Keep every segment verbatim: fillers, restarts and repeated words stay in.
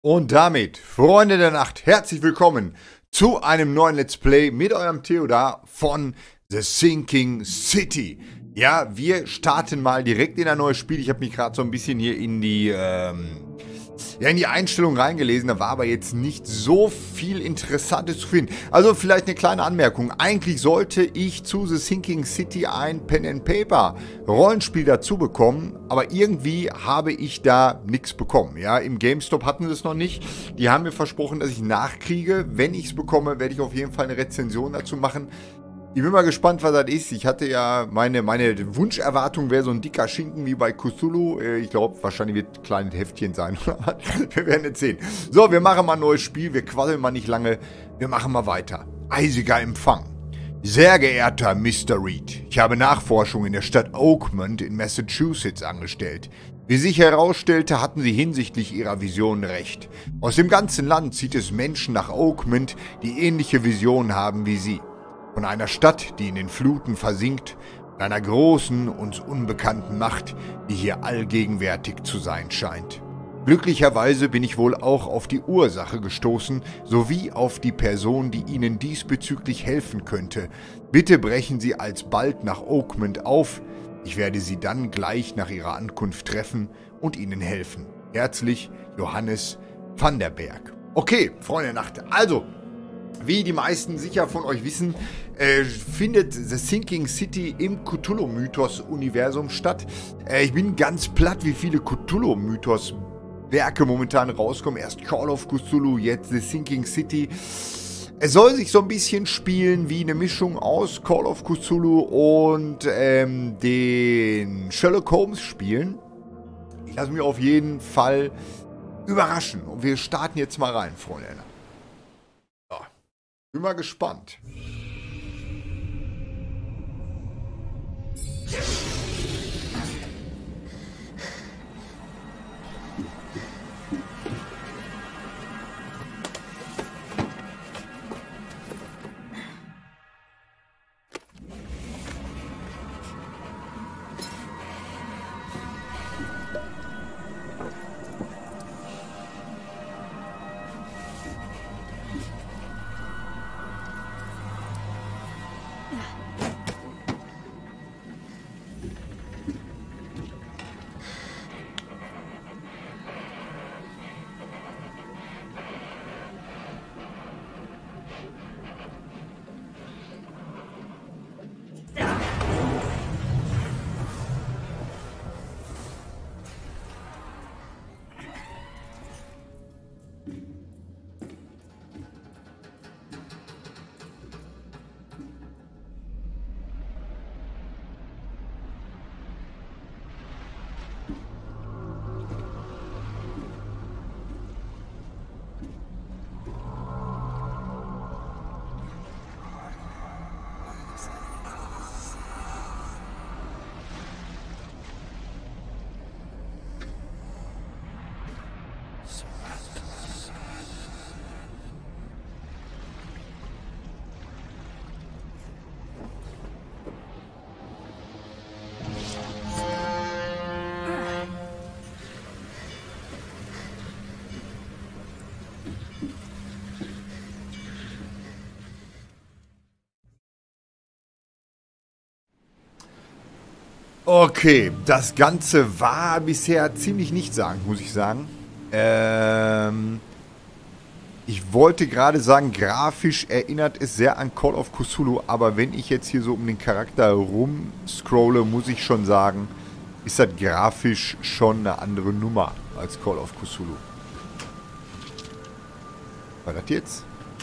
Und damit, Freunde der Nacht, herzlich willkommen zu einem neuen Let's Play mit eurem Theodar von The Sinking City. Ja, wir starten mal direkt in ein neues Spiel. Ich habe mich gerade so ein bisschen hier in die, ähm, ja, in die Einstellung reingelesen. Da war aber jetzt nicht so viel Interessantes zu finden. Also vielleicht eine kleine Anmerkung. Eigentlich sollte ich zu The Sinking City ein Pen and Paper Rollenspiel dazu bekommen. Aber irgendwie habe ich da nichts bekommen. Ja, im GameStop hatten sie es noch nicht. Die haben mir versprochen, dass ich nachkriege. Wenn ich es bekomme, werde ich auf jeden Fall eine Rezension dazu machen. Ich bin mal gespannt, was das ist. Ich hatte ja, meine, meine Wunscherwartung wäre so ein dicker Schinken wie bei Cthulhu. Ich glaube, wahrscheinlich wird ein kleines Heftchen sein. Wir werden jetzt sehen. So, wir machen mal ein neues Spiel. Wir quasseln mal nicht lange. Wir machen mal weiter. Eisiger Empfang. Sehr geehrter Mister Reed, ich habe Nachforschungen in der Stadt Oakmont in Massachusetts angestellt. Wie sich herausstellte, hatten Sie hinsichtlich Ihrer Vision recht. Aus dem ganzen Land zieht es Menschen nach Oakmont, die ähnliche Visionen haben wie Sie. Von einer Stadt, die in den Fluten versinkt, und einer großen, uns unbekannten Macht, die hier allgegenwärtig zu sein scheint. Glücklicherweise bin ich wohl auch auf die Ursache gestoßen, sowie auf die Person, die Ihnen diesbezüglich helfen könnte. Bitte brechen Sie alsbald nach Oakmont auf. Ich werde Sie dann gleich nach Ihrer Ankunft treffen und Ihnen helfen. Herzlich, Johannes van der Berg. Okay, Freunde der Nacht, also, wie die meisten sicher von euch wissen, äh, findet The Sinking City im Cthulhu-Mythos-Universum statt. Äh, ich bin ganz platt, wie viele Cthulhu-Mythos-Werke momentan rauskommen. Erst Call of Cthulhu, jetzt The Sinking City. Es soll sich so ein bisschen spielen wie eine Mischung aus Call of Cthulhu und ähm, den Sherlock Holmes Spielen. Ich lasse mich auf jeden Fall überraschen. Und wir starten jetzt mal rein, Freunde. Bin mal gespannt. Okay, das Ganze war bisher ziemlich nichtssagend, muss ich sagen. Ähm, ich wollte gerade sagen, grafisch erinnert es sehr an Call of Cthulhu, aber wenn ich jetzt hier so um den Charakter rumscrolle, muss ich schon sagen, ist das grafisch schon eine andere Nummer als Call of Cthulhu. Was war das jetzt?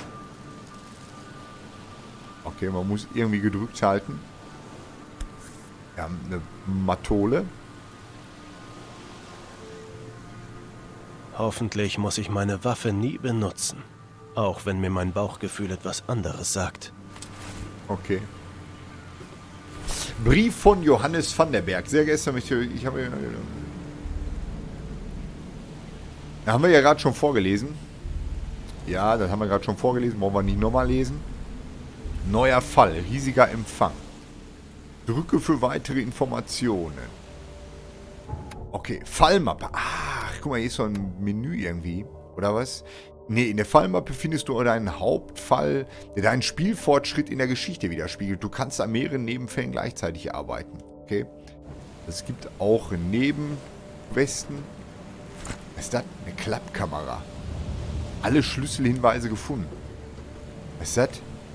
Okay, man muss irgendwie gedrückt halten. Wir haben eine Matole. Hoffentlich muss ich meine Waffe nie benutzen. Auch wenn mir mein Bauchgefühl etwas anderes sagt. Okay. Brief von Johannes van der Berg. Sehr geehrter Mister Ich habe... Da haben wir ja gerade schon vorgelesen. Ja, das haben wir gerade schon vorgelesen. Wollen wir nicht nochmal lesen. Neuer Fall. Riesiger Empfang. Drücke für weitere Informationen. Okay, Fallmappe. Ach, guck mal, hier ist so ein Menü irgendwie. oder was? Nee, in der Fallmappe findest du deinen Hauptfall, der deinen Spielfortschritt in der Geschichte widerspiegelt. Du kannst an mehreren Nebenfällen gleichzeitig arbeiten. Okay? Es gibt auch Nebenquesten. Was ist das? Eine Klappkamera. Alle Schlüsselhinweise gefunden. Was ist das?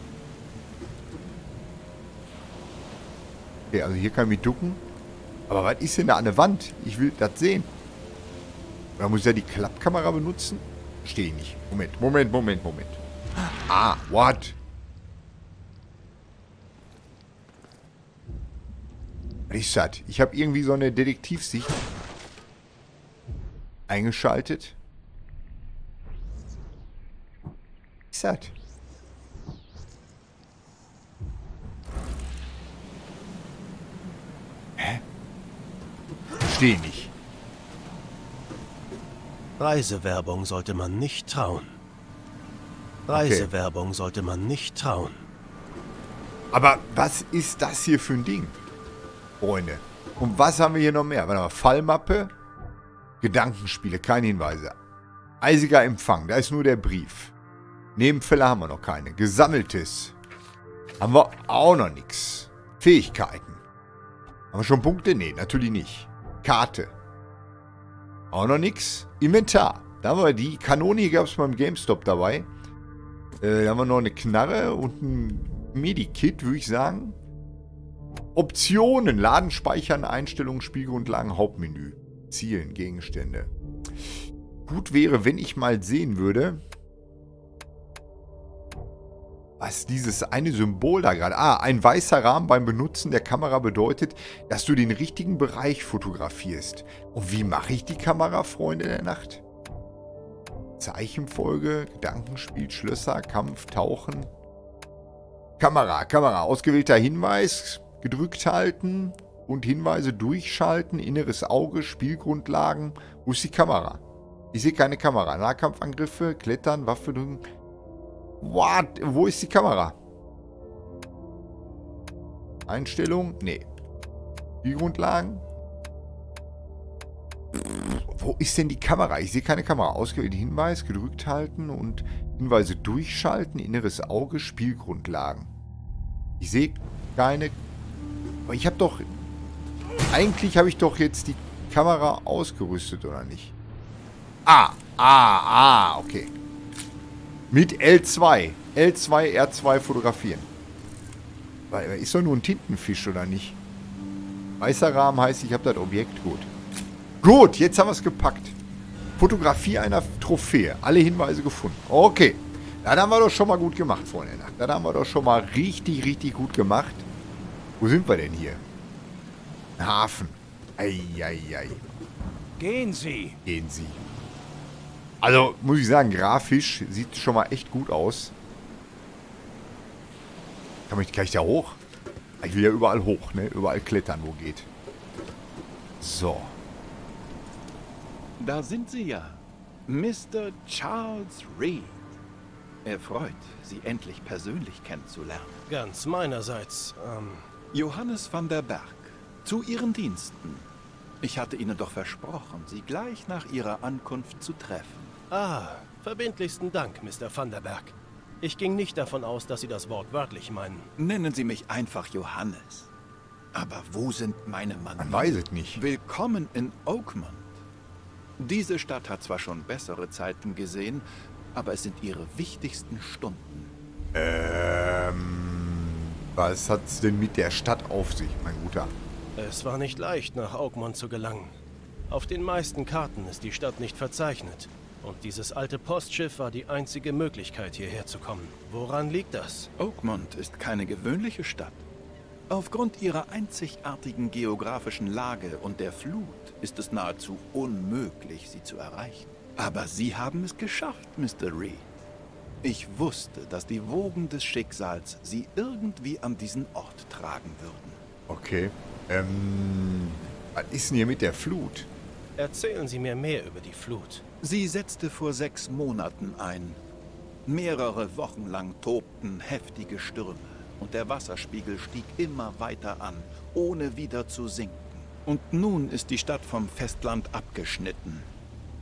Okay, also hier kann ich mich ducken. Aber was ist denn da an der Wand? Ich will das sehen. Oder muss ich ja die Klappkamera benutzen? Stehe ich nicht. Moment, Moment, Moment, Moment. Ah, what? Was ist das? Ich habe irgendwie so eine Detektivsicht eingeschaltet. Was ist das? Hä? Verstehe nicht. Reisewerbung sollte man nicht trauen. Reisewerbung okay. sollte man nicht trauen. Aber was ist das hier für ein Ding, Freunde? Und was haben wir hier noch mehr? Warte mal, Fallmappe, Gedankenspiele, keine Hinweise. Eisiger Empfang, da ist nur der Brief. Nebenfälle haben wir noch keine. Gesammeltes haben wir auch noch nichts. Fähigkeiten. Haben wir schon Punkte? Nee, natürlich nicht. Karte. Auch noch nichts. Inventar. Da haben wir die Kanone, hier gab es beim GameStop dabei. Äh, da haben wir noch eine Knarre und ein Medikit, würde ich sagen. Optionen. Laden, Speichern, Einstellungen, Spielgrundlagen, Hauptmenü. Zielen, Gegenstände. Gut wäre, wenn ich mal sehen würde, was dieses eine Symbol da gerade... Ah, ein weißer Rahmen beim Benutzen der Kamera bedeutet, dass du den richtigen Bereich fotografierst. Und wie mache ich die Kamera, Freunde der Nacht? Zeichenfolge, Gedankenspiel, Schlösser, Kampf, Tauchen. Kamera, Kamera, ausgewählter Hinweis, gedrückt halten und Hinweise durchschalten, inneres Auge, Spielgrundlagen. Wo ist die Kamera? Ich sehe keine Kamera. Nahkampfangriffe, Klettern, Waffe drücken... What? Wo ist die Kamera? Einstellung? Nee. Die Grundlagen? Wo ist denn die Kamera? Ich sehe keine Kamera. Ausgewählte Hinweis, gedrückt halten und Hinweise durchschalten, inneres Auge, Spielgrundlagen. Ich sehe keine... Aber ich habe doch... Eigentlich habe ich doch jetzt die Kamera ausgerüstet, oder nicht? Ah, ah, ah, okay. Mit L zwei. L zwei, R zwei fotografieren. Weil ist doch nur ein Tintenfisch, oder nicht? Weißer Rahmen heißt, ich habe das Objekt. Gut. Gut, jetzt haben wir es gepackt. Fotografie einer Trophäe. Alle Hinweise gefunden. Okay. Das haben wir doch schon mal gut gemacht, Freunde. Das haben wir doch schon mal richtig, richtig gut gemacht. Wo sind wir denn hier? Hafen. Eieiei. Ei, ei. Gehen Sie. Gehen Sie. Also, muss ich sagen, grafisch sieht schon mal echt gut aus. Kann ich, kann ich da hoch? Ich will ja überall hoch, ne? Überall klettern, wo geht. So. Da sind Sie ja. Mister Charles Reed. Erfreut, Sie endlich persönlich kennenzulernen. Ganz meinerseits, ähm... Johannes van der Berg. Zu Ihren Diensten. Ich hatte Ihnen doch versprochen, Sie gleich nach Ihrer Ankunft zu treffen. Ah, verbindlichsten Dank, Mister van der Berg. Ich ging nicht davon aus, dass Sie das Wort wörtlich meinen. Nennen Sie mich einfach Johannes. Aber wo sind meine Mann? Man weiß es nicht. Willkommen in Oakmont. Diese Stadt hat zwar schon bessere Zeiten gesehen, aber es sind ihre wichtigsten Stunden. Ähm, was hat's denn mit der Stadt auf sich, mein Guter? Es war nicht leicht, nach Oakmont zu gelangen. Auf den meisten Karten ist die Stadt nicht verzeichnet. Und dieses alte Postschiff war die einzige Möglichkeit, hierher zu kommen. Woran liegt das? Oakmont ist keine gewöhnliche Stadt. Aufgrund ihrer einzigartigen geografischen Lage und der Flut ist es nahezu unmöglich, sie zu erreichen. Aber Sie haben es geschafft, Mister Reed. Ich wusste, dass die Wogen des Schicksals Sie irgendwie an diesen Ort tragen würden. Okay. Ähm, was ist denn hier mit der Flut? Erzählen Sie mir mehr über die Flut. Sie setzte vor sechs Monaten ein. Mehrere Wochen lang tobten heftige Stürme und der Wasserspiegel stieg immer weiter an, ohne wieder zu sinken. Und nun ist die Stadt vom Festland abgeschnitten.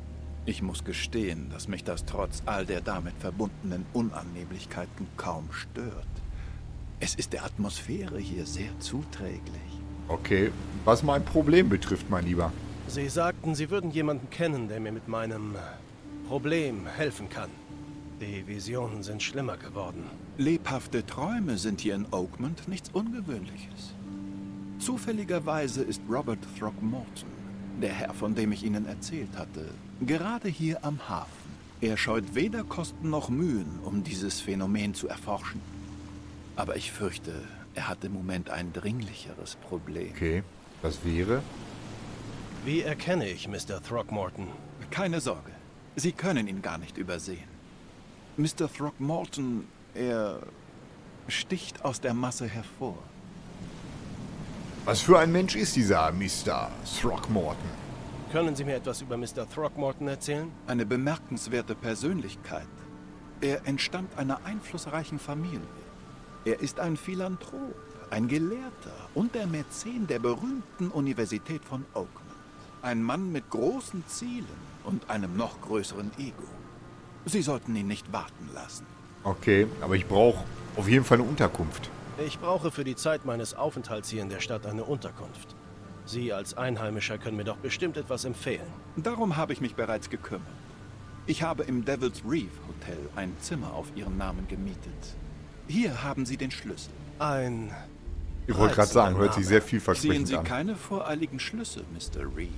Ich muss gestehen, dass mich das trotz all der damit verbundenen Unannehmlichkeiten kaum stört. Es ist der Atmosphäre hier sehr zuträglich. Okay, was mein Problem betrifft, mein Lieber. Sie sagten, Sie würden jemanden kennen, der mir mit meinem Problem helfen kann. Die Visionen sind schlimmer geworden. Lebhafte Träume sind hier in Oakmont nichts Ungewöhnliches. Zufälligerweise ist Robert Throckmorton, der Herr, von dem ich Ihnen erzählt hatte, gerade hier am Hafen. Er scheut weder Kosten noch Mühen, um dieses Phänomen zu erforschen. Aber ich fürchte, er hat im Moment ein dringlicheres Problem. Okay, das wäre... Wie erkenne ich Mister Throckmorton? Keine Sorge, Sie können ihn gar nicht übersehen. Mister Throckmorton, er sticht aus der Masse hervor. Was für ein Mensch ist dieser Mister Throckmorton? Können Sie mir etwas über Mister Throckmorton erzählen? Eine bemerkenswerte Persönlichkeit. Er entstammt einer einflussreichen Familie. Er ist ein Philanthrop, ein Gelehrter und der Mäzen der berühmten Universität von Oakmont. Ein Mann mit großen Zielen und einem noch größeren Ego. Sie sollten ihn nicht warten lassen. Okay, aber ich brauche auf jeden Fall eine Unterkunft. Ich brauche für die Zeit meines Aufenthalts hier in der Stadt eine Unterkunft. Sie als Einheimischer können mir doch bestimmt etwas empfehlen. Darum habe ich mich bereits gekümmert. Ich habe im Devil's Reef Hotel ein Zimmer auf Ihren Namen gemietet. Hier haben Sie den Schlüssel. Ein... Ich wollte gerade sagen, hört sich sehr Sehen vielversprechend Sie an. keine voreiligen Schlüsse, Mister Reed?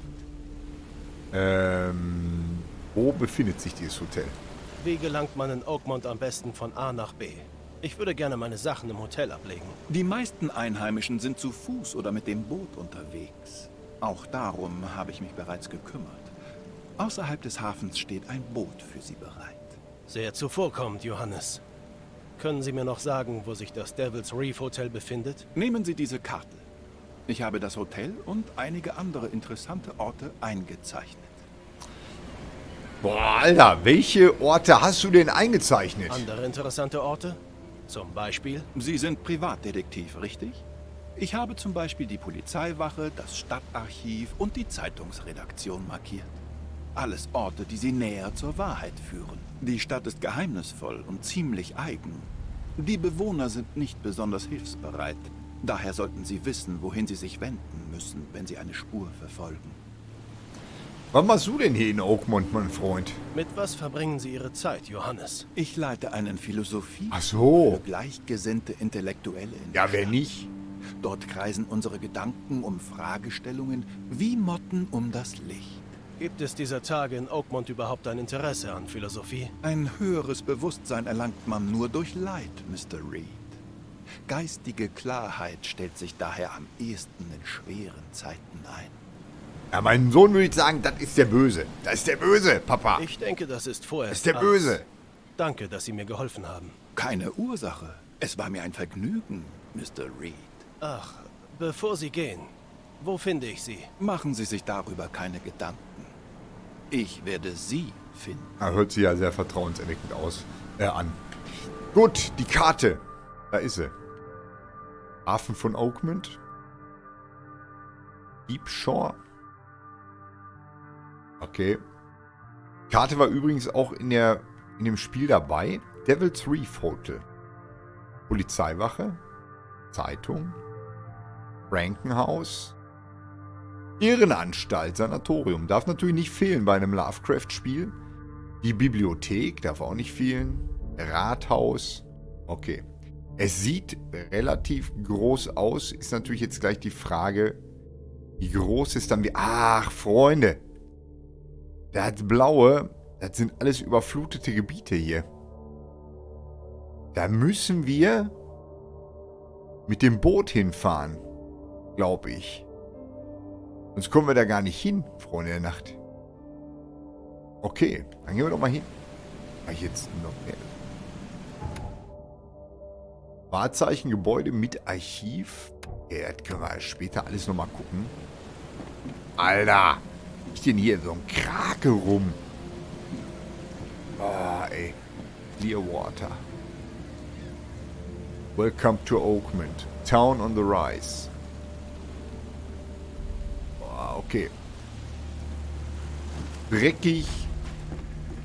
Ähm, wo befindet sich dieses Hotel? Wie gelangt man in Oakmont am besten von A nach B? Ich würde gerne meine Sachen im Hotel ablegen. Die meisten Einheimischen sind zu Fuß oder mit dem Boot unterwegs. Auch darum habe ich mich bereits gekümmert. Außerhalb des Hafens steht ein Boot für Sie bereit. Sehr zuvorkommend, Johannes. Können Sie mir noch sagen, wo sich das Devil's Reef Hotel befindet? Nehmen Sie diese Karte. Ich habe das Hotel und einige andere interessante Orte eingezeichnet. Boah, Alter, welche Orte hast du denn eingezeichnet? Andere interessante Orte? Zum Beispiel? Sie sind Privatdetektiv, richtig? Ich habe zum Beispiel die Polizeiwache, das Stadtarchiv und die Zeitungsredaktion markiert. Alles Orte, die Sie näher zur Wahrheit führen. Die Stadt ist geheimnisvoll und ziemlich eigen. Die Bewohner sind nicht besonders hilfsbereit. Daher sollten Sie wissen, wohin Sie sich wenden müssen, wenn Sie eine Spur verfolgen. Was machst du denn hier in Oakmont, mein Freund? Mit was verbringen Sie Ihre Zeit, Johannes? Ich leite einen Philosophie Ach so. für gleichgesinnte Intellektuelle in Ja, der wer Stadt. nicht? Dort kreisen unsere Gedanken um Fragestellungen wie Motten um das Licht. Gibt es dieser Tage in Oakmont überhaupt ein Interesse an Philosophie? Ein höheres Bewusstsein erlangt man nur durch Leid, Mister Reed. Geistige Klarheit stellt sich daher am ehesten in schweren Zeiten ein. Ja, mein Sohn würde ich sagen, das ist der Böse. Das ist der Böse, Papa. Ich denke, das ist vorerst Das ist der alles. Böse. Danke, dass Sie mir geholfen haben. Keine Ursache. Es war mir ein Vergnügen, Mister Reed. Ach, bevor Sie gehen, wo finde ich Sie? Machen Sie sich darüber keine Gedanken. Ich werde Sie finden. Ah, hört sich ja sehr vertrauenserweckend aus. Äh, an. Gut, die Karte. Da ist sie. Hafen von Oakmont. Deep Shore. Okay. Karte war übrigens auch in, der, in dem Spiel dabei. Devil's Reef Hotel. Polizeiwache. Zeitung. Rankenhaus. Irrenanstalt, Sanatorium. Darf natürlich nicht fehlen bei einem Lovecraft-Spiel. Die Bibliothek darf auch nicht fehlen. Rathaus. Okay. Es sieht relativ groß aus. Ist natürlich jetzt gleich die Frage, wie groß ist dann wie... Ach, Freunde. Das Blaue, das sind alles überflutete Gebiete hier. Da müssen wir mit dem Boot hinfahren, glaube ich. Sonst kommen wir da gar nicht hin, Freunde der Nacht. Okay, dann gehen wir doch mal hin. War ich jetzt noch mehr? Wahrzeichen, Gebäude mit Archiv. Ja, das können wir später alles nochmal gucken. Alter, was ist denn hier so ein Krake rum? Ah, ey. Clearwater. Welcome to Oakmont. Town on the Rise. Ah, okay. Dreckig,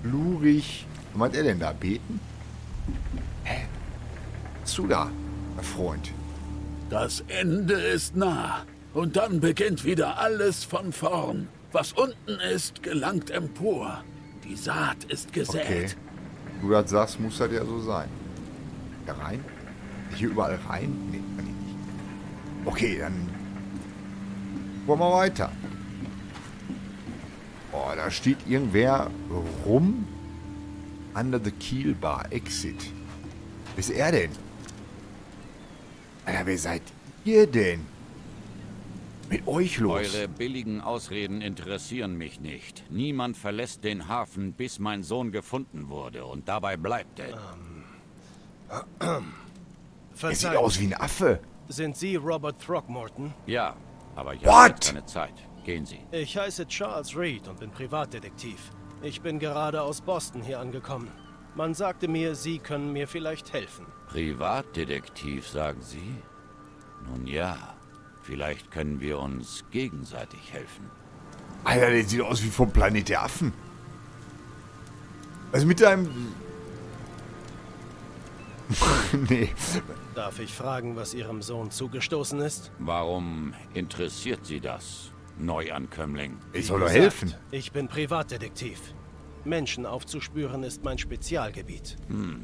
Lurig. Was meint er denn da? Beten? Hä? Was bist du da, mein Freund? Das Ende ist nah. Und dann beginnt wieder alles von vorn. Was unten ist, gelangt empor. Die Saat ist gesät. Okay. Du das sagst, muss das ja so sein. Hier rein? Hier überall rein? Nee, kann ich nicht. Okay, dann wollen wir weiter. Oh, da steht irgendwer rum. Under the Keel Bar. Exit. Wer ist er denn? Alter, wer seid ihr denn? Mit euch los? Eure billigen Ausreden interessieren mich nicht. Niemand verlässt den Hafen, bis mein Sohn gefunden wurde. Und dabei bleibt er. Er sieht Verzeihen, aus wie ein Affe. sind Sie Robert Throckmorton? Ja, aber ich What? habe jetzt keine Zeit. Gehen Sie. Ich heiße Charles Reed und bin Privatdetektiv. Ich bin gerade aus Boston hier angekommen. Man sagte mir, Sie können mir vielleicht helfen. Privatdetektiv, sagen Sie? Nun ja, vielleicht können wir uns gegenseitig helfen. Alter, der sieht aus wie vom Planet der Affen. Also mit deinem... nee. Darf ich fragen, was Ihrem Sohn zugestoßen ist? Warum interessiert Sie das, Neuankömmling? Ich soll doch Gesagt, helfen. Ich bin Privatdetektiv. Menschen aufzuspüren ist mein Spezialgebiet.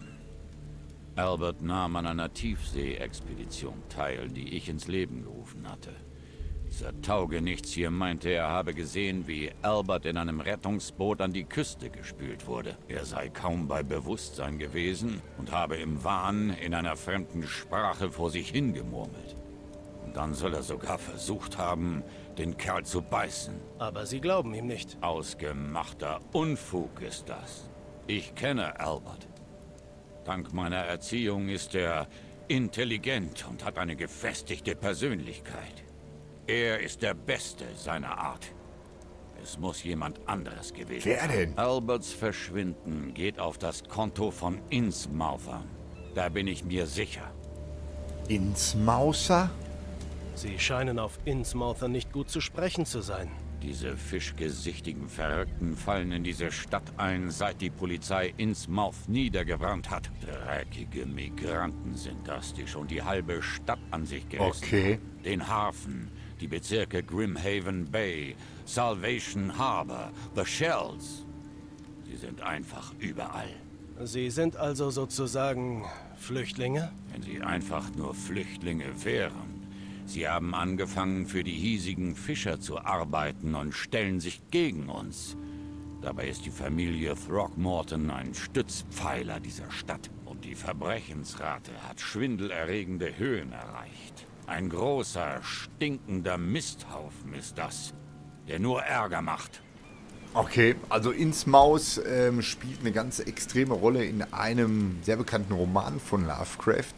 Albert nahm an einer Tiefsee-Expedition teil, die ich ins Leben gerufen hatte. Dieser Taugenichts hier meinte, er habe gesehen, wie Albert in einem Rettungsboot an die Küste gespült wurde. Er sei kaum bei Bewusstsein gewesen und habe im Wahn in einer fremden Sprache vor sich hingemurmelt. Und dann soll er sogar versucht haben, den Kerl zu beißen. Aber Sie glauben ihm nicht. Ausgemachter Unfug ist das. Ich kenne Albert. Dank meiner Erziehung ist er intelligent und hat eine gefestigte Persönlichkeit. Er ist der Beste seiner Art. Es muss jemand anderes gewesen Wer sein. denn? Alberts Verschwinden geht auf das Konto von Innsmouthern. Da bin ich mir sicher. Ins Mauser? Sie scheinen auf Innsmouther nicht gut zu sprechen zu sein. Diese fischgesichtigen Verrückten fallen in diese Stadt ein, seit die Polizei Innsmouth niedergebrannt hat. Dreckige Migranten sind das, die schon die halbe Stadt an sich gerissen Okay. haben. Den Hafen, die Bezirke Grimhaven Bay, Salvation Harbor, The Shells. Sie sind einfach überall. Sie sind also sozusagen Flüchtlinge? Wenn sie einfach nur Flüchtlinge wären. Sie haben angefangen, für die hiesigen Fischer zu arbeiten und stellen sich gegen uns. Dabei ist die Familie Throckmorton ein Stützpfeiler dieser Stadt. Und die Verbrechensrate hat schwindelerregende Höhen erreicht. Ein großer, stinkender Misthaufen ist das, der nur Ärger macht. Okay, also Innsmouth ähm, spielt eine ganz extreme Rolle in einem sehr bekannten Roman von Lovecraft.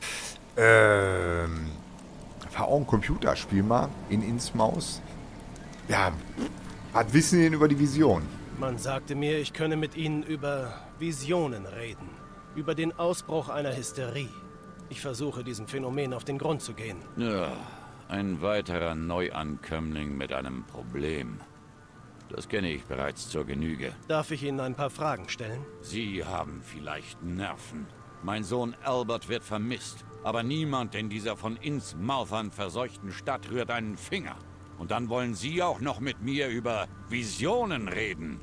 Ähm, war auch ein Computerspiel mal in Innsmouth. Ja, was wissen Sie denn über die Vision? Man sagte mir, ich könne mit Ihnen über Visionen reden. Über den Ausbruch einer Hysterie. Ich versuche, diesem Phänomen auf den Grund zu gehen. Ja, ein weiterer Neuankömmling mit einem Problem. Das kenne ich bereits zur Genüge. Darf ich Ihnen ein paar Fragen stellen? Sie haben vielleicht Nerven. Mein Sohn Albert wird vermisst. Aber niemand in dieser von Innsmouthern verseuchten Stadt rührt einen Finger. Und dann wollen Sie auch noch mit mir über Visionen reden.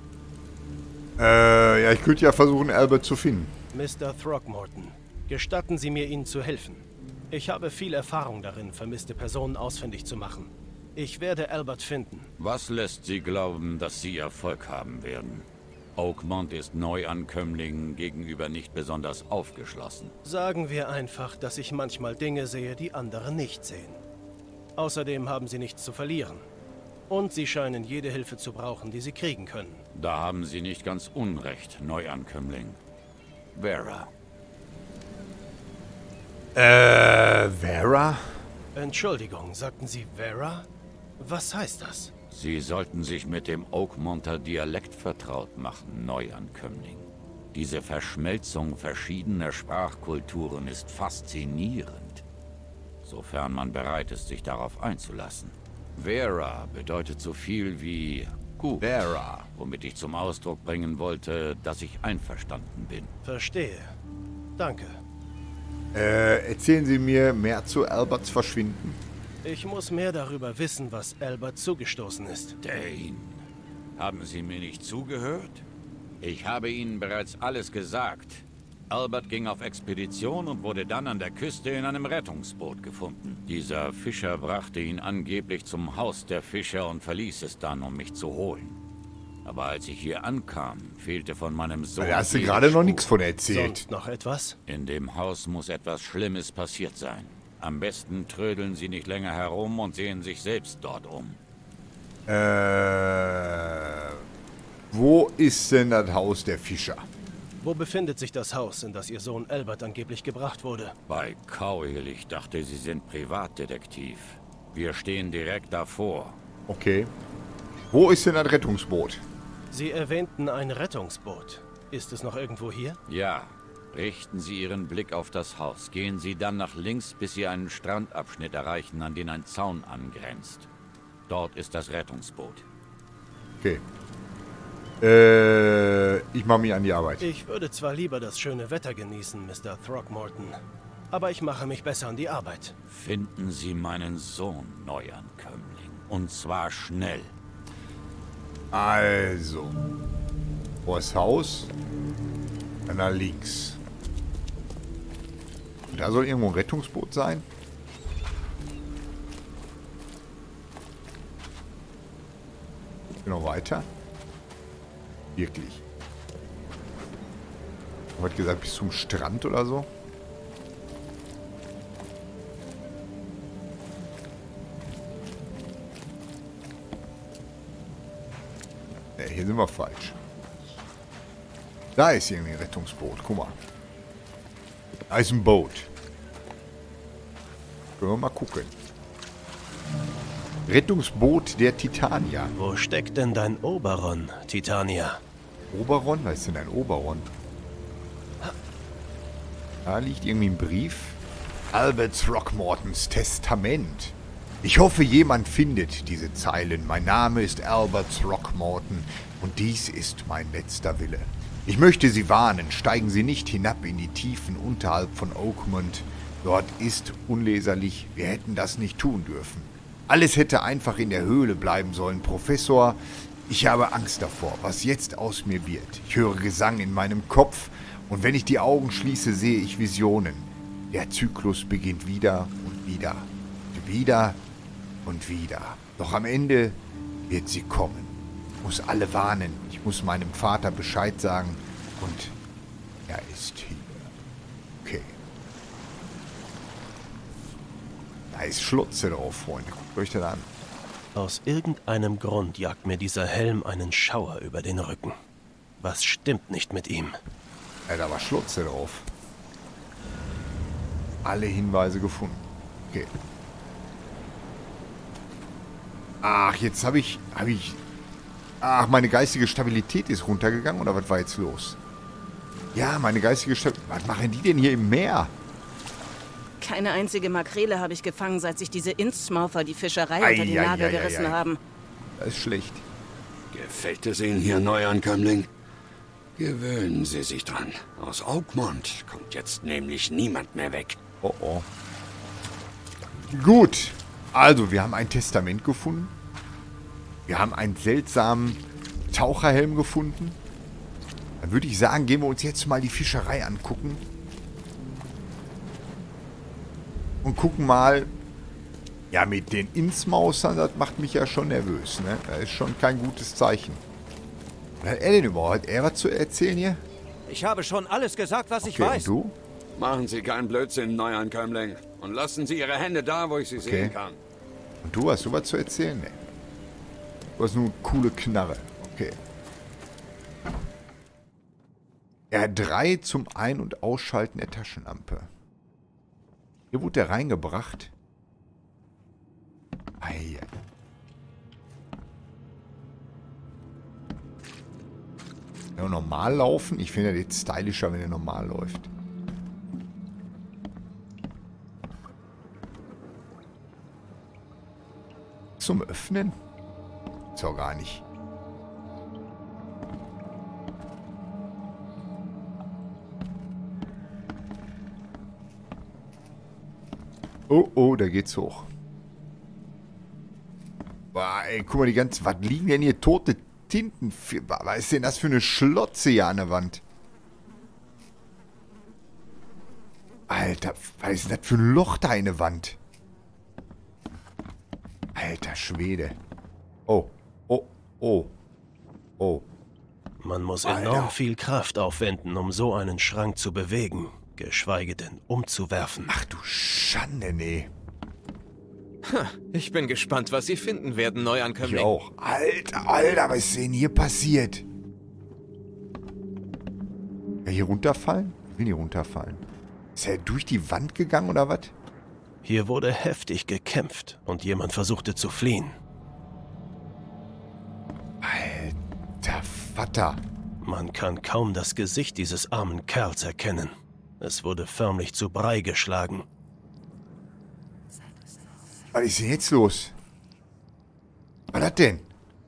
Äh, ja, ich könnte ja versuchen, Albert zu finden. Mister Throckmorton, gestatten Sie mir, Ihnen zu helfen. Ich habe viel Erfahrung darin, vermisste Personen ausfindig zu machen. Ich werde Albert finden. Was lässt Sie glauben, dass Sie Erfolg haben werden? Oakmont ist Neuankömmlingen gegenüber nicht besonders aufgeschlossen. Sagen wir einfach, dass ich manchmal Dinge sehe, die andere nicht sehen. Außerdem haben Sie nichts zu verlieren. Und Sie scheinen jede Hilfe zu brauchen, die Sie kriegen können. Da haben Sie nicht ganz unrecht, Neuankömmling. Vera. Äh, Vera? Entschuldigung, sagten Sie Vera? Was heißt das? Sie sollten sich mit dem Oakmonter Dialekt vertraut machen, Neuankömmling. Diese Verschmelzung verschiedener Sprachkulturen ist faszinierend, sofern man bereit ist, sich darauf einzulassen. Vera bedeutet so viel wie Gut. Vera. Womit ich zum Ausdruck bringen wollte, dass ich einverstanden bin. Verstehe. Danke. Äh, erzählen Sie mir mehr zu Alberts Verschwinden. Ich muss mehr darüber wissen, was Albert zugestoßen ist. Dane, haben Sie mir nicht zugehört? Ich habe Ihnen bereits alles gesagt. Albert ging auf Expedition und wurde dann an der Küste in einem Rettungsboot gefunden. Dieser Fischer brachte ihn angeblich zum Haus der Fischer und verließ es dann, um mich zu holen. Aber als ich hier ankam, fehlte von meinem Sohn... Da hast du jede gerade noch Spur. nichts von erzählt. Sonst noch etwas? In dem Haus muss etwas Schlimmes passiert sein. Am besten trödeln Sie nicht länger herum und sehen sich selbst dort um. Äh, wo ist denn das Haus der Fischer? Wo befindet sich das Haus, in das Ihr Sohn Albert angeblich gebracht wurde? Bei Cowhill, ich dachte, Sie sind Privatdetektiv. Wir stehen direkt davor. Okay. Wo ist denn das Rettungsboot? Sie erwähnten ein Rettungsboot. Ist es noch irgendwo hier? Ja, richten Sie Ihren Blick auf das Haus. Gehen Sie dann nach links, bis Sie einen Strandabschnitt erreichen, an den ein Zaun angrenzt. Dort ist das Rettungsboot. Okay. Äh, ich mache mich an die Arbeit. Ich würde zwar lieber das schöne Wetter genießen, Mister Throckmorton, aber ich mache mich besser an die Arbeit. Finden Sie meinen Sohn, Neuankömmling. Und zwar schnell. Also. Wo ist das Haus? Dann nach links. Und da soll irgendwo ein Rettungsboot sein? Noch weiter? Wirklich. Ich hat gesagt, bis zum Strand oder so. Ne, hier sind wir falsch. Da ist irgendwie ein Rettungsboot. Guck mal. Da ist ein Boot. Können wir mal gucken. Rettungsboot der Titania. Wo steckt denn dein Oberon, Titania? Oberon? Was ist denn ein Oberon? Da liegt irgendwie ein Brief. Albert Throckmortons Testament. Ich hoffe, jemand findet diese Zeilen. Mein Name ist Albert Throckmorton und dies ist mein letzter Wille. Ich möchte Sie warnen, steigen Sie nicht hinab in die Tiefen unterhalb von Oakmont. Dort ist unleserlich, wir hätten das nicht tun dürfen. Alles hätte einfach in der Höhle bleiben sollen, Professor. Ich habe Angst davor, was jetzt aus mir wird. Ich höre Gesang in meinem Kopf und wenn ich die Augen schließe, sehe ich Visionen. Der Zyklus beginnt wieder und wieder, und wieder und wieder. Doch am Ende wird sie kommen. Ich muss alle warnen. Ich muss meinem Vater Bescheid sagen und er ist hier. Okay. Da ist Schlotze drauf, Freunde. Guckt euch das an. Aus irgendeinem Grund jagt mir dieser Helm einen Schauer über den Rücken. Was stimmt nicht mit ihm? Ja, da war Schlotze drauf. Alle Hinweise gefunden. Okay. Ach, jetzt habe ich... Habe ich... Ach, meine geistige Stabilität ist runtergegangen, oder was war jetzt los? Ja, meine geistige Stabilität... Was machen die denn hier im Meer? Keine einzige Makrele habe ich gefangen, seit sich diese Innsmouther die Fischerei Ei, unter den ei, Nagel ei, gerissen ei, ei. haben. Das ist schlecht. Gefällt es Ihnen hier, Neuankömmling? Gewöhnen Sie sich dran. Aus Oakmont kommt jetzt nämlich niemand mehr weg. Oh oh. Gut. Also, wir haben ein Testament gefunden. Wir haben einen seltsamen Taucherhelm gefunden. Dann würde ich sagen, gehen wir uns jetzt mal die Fischerei angucken. Und gucken mal. Ja, mit den Innsmausern, das macht mich ja schon nervös, ne? Das ist schon kein gutes Zeichen. Was hat er denn überhaupt? Hat er was zu erzählen hier? Ich habe schon alles gesagt, was ich Okay, weiß. und du? Machen Sie keinen Blödsinn, Neuankömmling. Und lassen Sie Ihre Hände da, wo ich sie Okay. sehen kann. Und du, hast du was zu erzählen? Ne. Du hast nur eine coole Knarre. Okay. R drei zum Ein- und Ausschalten der Taschenlampe. Hier wurde der reingebracht. Ei. Ja, normal laufen? Ich finde das jetzt stylischer, wenn er normal läuft. Zum Öffnen? Ist auch gar nicht. Oh, oh, da geht's hoch. Boah, ey, guck mal, die ganzen... Was liegen denn hier tote Tinten? Für, was ist denn das für eine Schlotze hier an der Wand? Alter, was ist denn das für ein Loch da in der Wand? Alter Schwede. Oh, oh, oh, oh. Man muss Alter. enorm viel Kraft aufwenden, um so einen Schrank zu bewegen, geschweige denn umzuwerfen. Ach du Schande, nee. Ha, ich bin gespannt, was Sie finden werden, Neuankömmling. Ich auch. Alter, Alter, was ist denn hier passiert? Ja, hier runterfallen? Ich will hier runterfallen. Ist er durch die Wand gegangen oder was? Hier wurde heftig gekämpft und jemand versuchte zu fliehen. Alter Vater. Man kann kaum das Gesicht dieses armen Kerls erkennen. Es wurde förmlich zu Brei geschlagen. Was ist denn jetzt los? Was hat denn?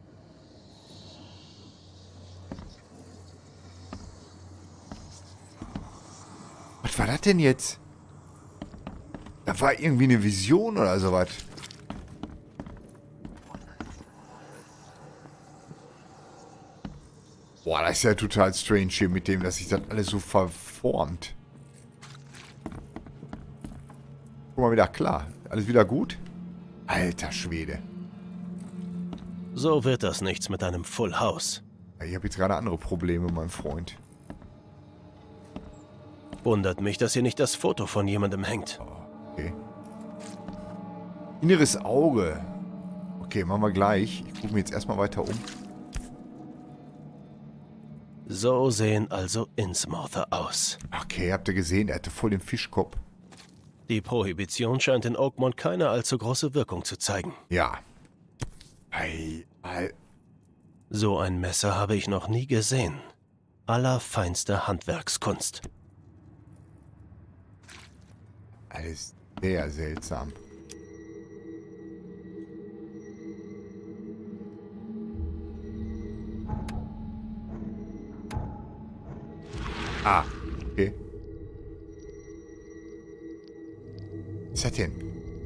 Was war das denn jetzt? Da war irgendwie eine Vision oder sowas. Boah, das ist ja total strange hier mit dem, dass sich das alles so verformt. Guck mal wieder, klar. Alles wieder gut? Alter Schwede. So wird das nichts mit einem Full House. Ich habe jetzt gerade andere Probleme, mein Freund. Wundert mich, dass hier nicht das Foto von jemandem hängt. Okay. Inneres Auge. Okay, machen wir gleich. Ich gucke mir jetzt erstmal weiter um. So sehen also Innsmouther aus. Okay, habt ihr gesehen? Er hatte voll den Fischkopf. Die Prohibition scheint in Oakmont keine allzu große Wirkung zu zeigen. Ja. Ei, ei. So ein Messer habe ich noch nie gesehen. Allerfeinste Handwerkskunst. Alles sehr seltsam. Ah, okay. Was ist das denn?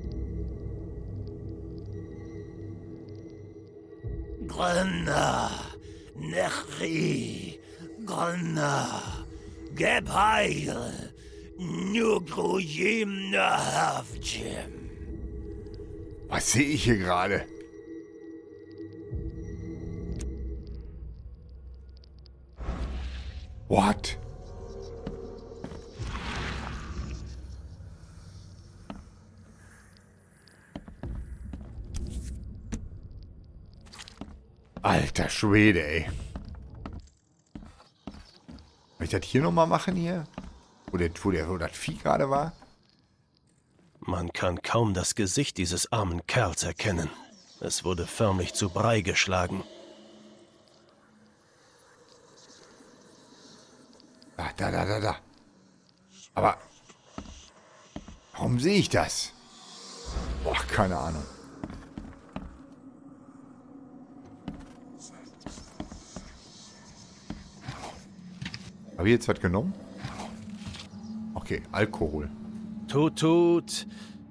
Grönna, Nechri, Grönna, Gebheil, Nugrujim Nahavjim. Was sehe ich hier gerade? What? Alter Schwede, ey. Soll ich das hier nochmal machen hier? Wo, der, wo, der, wo das Vieh gerade war? Man kann kaum das Gesicht dieses armen Kerls erkennen. Es wurde förmlich zu Brei geschlagen. Ah, da, da, da, da. Aber warum sehe ich das? Boah, keine Ahnung. Habe ich jetzt was genommen? Okay, Alkohol. Tut, tut.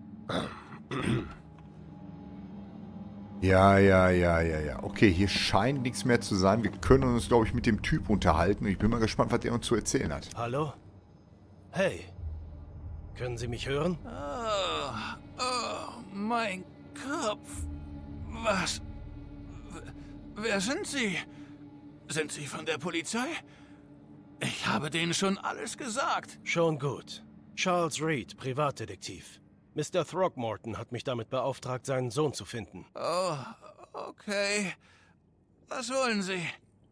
Ja, ja, ja, ja, ja. Okay, hier scheint nichts mehr zu sein. Wir können uns, glaube ich, mit dem Typ unterhalten. Ich bin mal gespannt, was er uns zu erzählen hat. Hallo? Hey. Können Sie mich hören? Oh, oh, mein Kopf. Was? W- Wer sind Sie? Sind Sie von der Polizei? Ich habe denen schon alles gesagt. Schon gut. Charles Reed, Privatdetektiv. Mister Throckmorton hat mich damit beauftragt, seinen Sohn zu finden. Oh, okay. Was wollen Sie?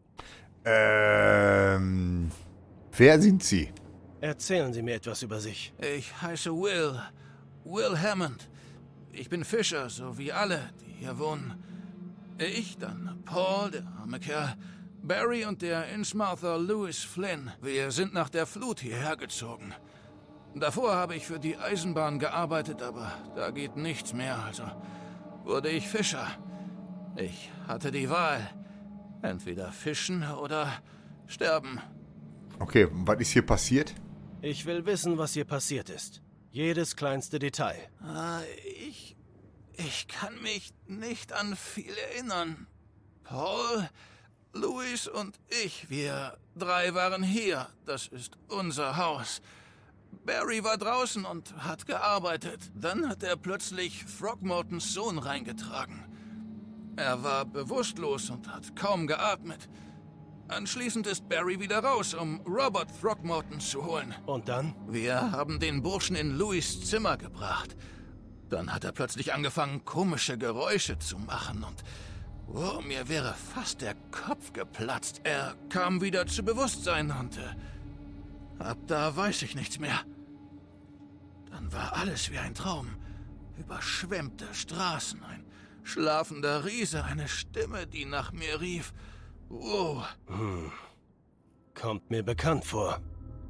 Ähm... Wer sind Sie? Erzählen Sie mir etwas über sich. Ich heiße Will. Will Hammond. Ich bin Fischer, so wie alle, die hier wohnen. Ich, dann Paul, der arme Kerl, Barry und der Innsmouther Louis Flynn. Wir sind nach der Flut hierher gezogen. Davor habe ich für die Eisenbahn gearbeitet, aber da geht nichts mehr, also wurde ich Fischer. Ich hatte die Wahl. Entweder fischen oder sterben. Okay, was ist hier passiert? Ich will wissen, was hier passiert ist. Jedes kleinste Detail. Ah, ich... Ich kann mich nicht an viel erinnern. Paul, Louis und ich, wir drei waren hier. Das ist unser Haus. Barry war draußen und hat gearbeitet. Dann hat er plötzlich Throckmortons Sohn reingetragen. Er war bewusstlos und hat kaum geatmet. Anschließend ist Barry wieder raus, um Robert Throckmorton zu holen. Und dann? Wir haben den Burschen in Louis' Zimmer gebracht. Dann hat er plötzlich angefangen, komische Geräusche zu machen und... Oh, mir wäre fast der Kopf geplatzt. Er kam wieder zu Bewusstsein und... Äh, ab da weiß ich nichts mehr. Dann war alles wie ein Traum. Überschwemmte Straßen, ein schlafender Riese, eine Stimme, die nach mir rief. Oh. Hm. Kommt mir bekannt vor.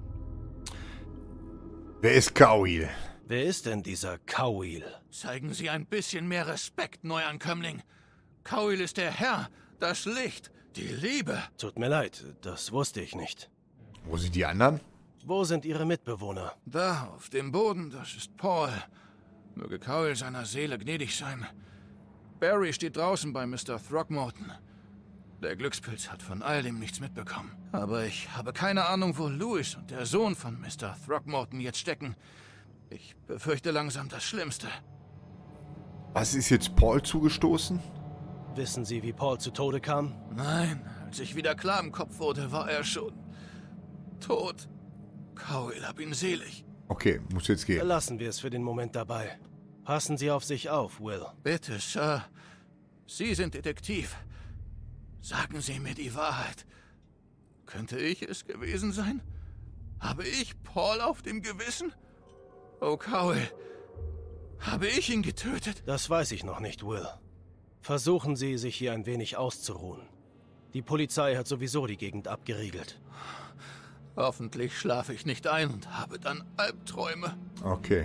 Wer ist Cowheel? Wer ist denn dieser Cowheel? Zeigen Sie ein bisschen mehr Respekt, Neuankömmling. Cowheel ist der Herr, das Licht, die Liebe. Tut mir leid, das wusste ich nicht. Wo sind die anderen? Wo sind Ihre Mitbewohner? Da, auf dem Boden, das ist Paul. Möge Cowheel seiner Seele gnädig sein. Barry steht draußen bei Mister Throckmorton. Der Glückspilz hat von all dem nichts mitbekommen. Aber ich habe keine Ahnung, wo Louis und der Sohn von Mister Throckmorton jetzt stecken. Ich befürchte langsam das Schlimmste. Was ist jetzt Paul zugestoßen? Wissen Sie, wie Paul zu Tode kam? Nein, als ich wieder klar im Kopf wurde, war er schon tot. Cowheel, hab ihn selig. Okay, muss jetzt gehen. Lassen wir es für den Moment dabei. Passen Sie auf sich auf, Will. Bitte, Sir. Sie sind Detektiv. Sagen Sie mir die Wahrheit. Könnte ich es gewesen sein? Habe ich Paul auf dem Gewissen? Oh, Cowheel. Habe ich ihn getötet? Das weiß ich noch nicht, Will. Versuchen Sie, sich hier ein wenig auszuruhen. Die Polizei hat sowieso die Gegend abgeriegelt. Hoffentlich schlafe ich nicht ein und habe dann Albträume. Okay.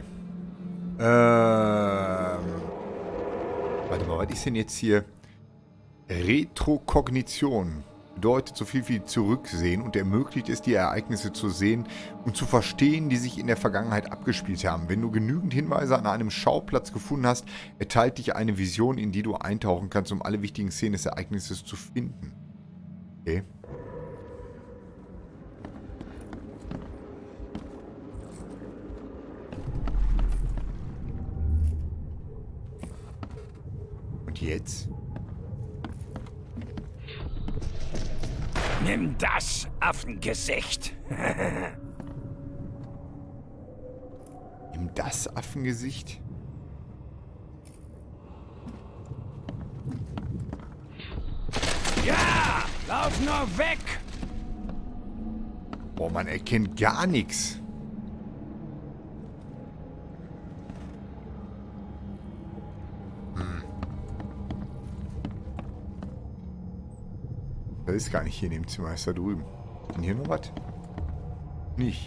Ähm. Warte mal, was ist denn jetzt hier? Retrokognition. Bedeutet so viel wie zurücksehen und ermöglicht es, die Ereignisse zu sehen und zu verstehen, die sich in der Vergangenheit abgespielt haben. Wenn du genügend Hinweise an einem Schauplatz gefunden hast, erteilt dich eine Vision, in die du eintauchen kannst, um alle wichtigen Szenen des Ereignisses zu finden. Okay. Und jetzt? Nimm das, Affengesicht. Nimm das, Affengesicht? Ja, lauf nur weg! Boah, man erkennt gar nichts. Das ist gar nicht hier in dem Zimmer, ist da drüben. Ist denn hier noch was? Nicht.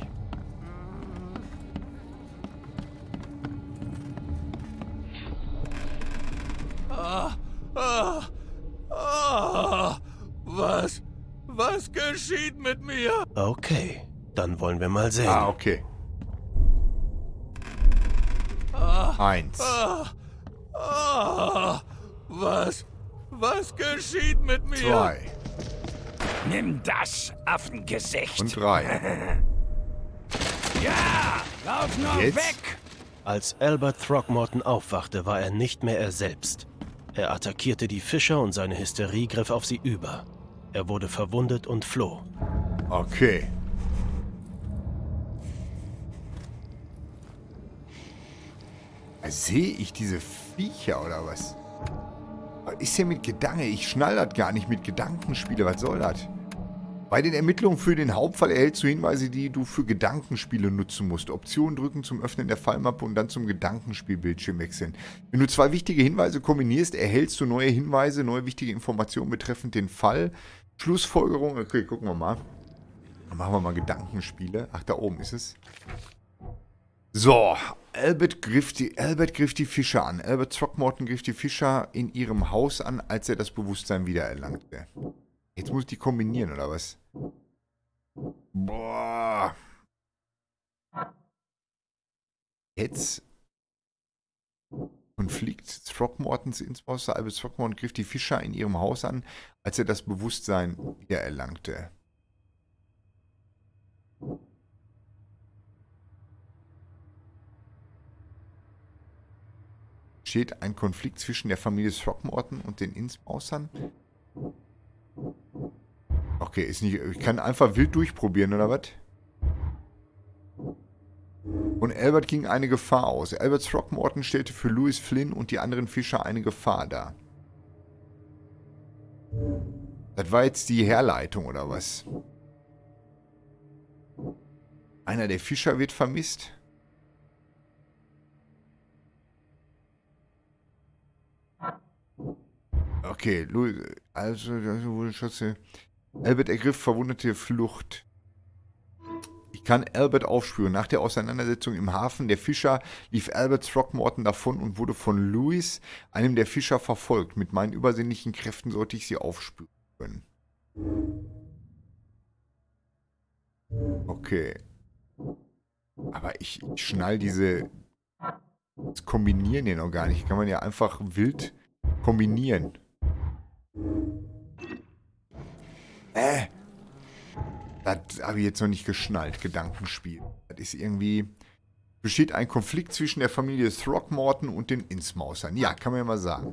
Ah, ah, ah, was, was geschieht mit mir? Okay, dann wollen wir mal sehen. Ah, okay. Ah, Eins. Ah, ah, was, was geschieht mit mir? Zwei. Nimm das, Affengesicht. Und drei. Ja, lauf nur Jetzt? weg! Als Albert Throckmorton aufwachte, war er nicht mehr er selbst. Er attackierte die Fischer und seine Hysterie griff auf sie über. Er wurde verwundet und floh. Okay. Sehe ich diese Viecher oder was? Was ist hier mit Gedanke? Ich schnall das gar nicht mit Gedankenspiele. Was soll das? Bei den Ermittlungen für den Hauptfall erhältst du Hinweise, die du für Gedankenspiele nutzen musst. Option drücken zum Öffnen der Fallmappe und dann zum Gedankenspielbildschirm wechseln. Wenn du zwei wichtige Hinweise kombinierst, erhältst du neue Hinweise, neue wichtige Informationen betreffend den Fall. Schlussfolgerung. Okay, gucken wir mal. Dann machen wir mal Gedankenspiele. Ach, da oben ist es. So, Albert griff, die, Albert griff die Fischer an. Albert Throckmorton griff die Fischer in ihrem Haus an, als er das Bewusstsein wiedererlangte. Jetzt muss ich die kombinieren, oder was? Boah. Jetzt Konflikt Throckmortons ins Haus. Albus Throckmorton griff die Fischer in ihrem Haus an, als er das Bewusstsein wiedererlangte. Steht ein Konflikt zwischen der Familie Throckmorton und den Innsmouthern? Okay, ist nicht. Ich kann einfach wild durchprobieren, oder was? Und Albert ging eine Gefahr aus. Albert Throckmorton stellte für Louis Flynn und die anderen Fischer eine Gefahr dar. Das war jetzt die Herleitung, oder was? Einer der Fischer wird vermisst. Okay, Louis, also, das wurde Schütze. Albert ergriff verwundete Flucht. Ich kann Albert aufspüren. Nach der Auseinandersetzung im Hafen der Fischer lief Albert Throckmorton davon und wurde von Louis, einem der Fischer, verfolgt. Mit meinen übersinnlichen Kräften sollte ich sie aufspüren können. Okay. Aber ich, ich schnall diese... Das Kombinieren hier noch gar nicht. Kann man ja einfach wild kombinieren. Äh. Das habe ich jetzt noch nicht geschnallt, Gedankenspiel. Das ist irgendwie... Besteht ein Konflikt zwischen der Familie Throckmorton und den Innsmouthern. Ja, kann man ja mal sagen.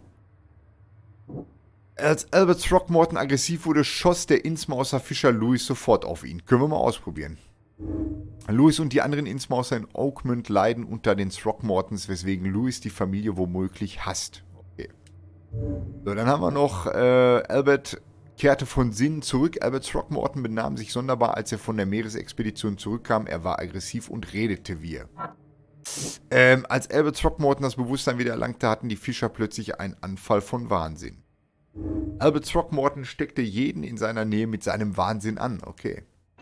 Als Albert Throckmorton aggressiv wurde, schoss der Innsmouther Fischer Louis sofort auf ihn. Können wir mal ausprobieren. Louis und die anderen Innsmouther in Oakmont leiden unter den Throckmortons, weswegen Louis die Familie womöglich hasst. Okay. So, dann haben wir noch äh, Albert... kehrte von Sinnen zurück. Albert Throckmorton benahm sich sonderbar, als er von der Meeresexpedition zurückkam. Er war aggressiv und redete wie er. Ähm, als Albert Throckmorton das Bewusstsein wieder erlangte, hatten die Fischer plötzlich einen Anfall von Wahnsinn. Albert Throckmorton steckte jeden in seiner Nähe mit seinem Wahnsinn an. Okay.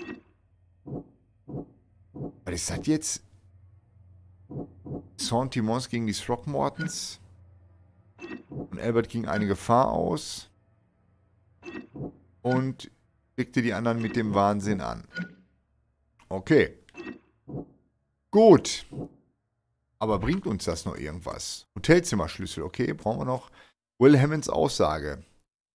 Was ist das jetzt? Sentiments gegen die Throckmortons. Und Albert ging eine Gefahr aus. Und steckte die anderen mit dem Wahnsinn an. Okay. Gut. Aber bringt uns das noch irgendwas? Hotelzimmerschlüssel, okay. Brauchen wir noch Will Hammonds Aussage.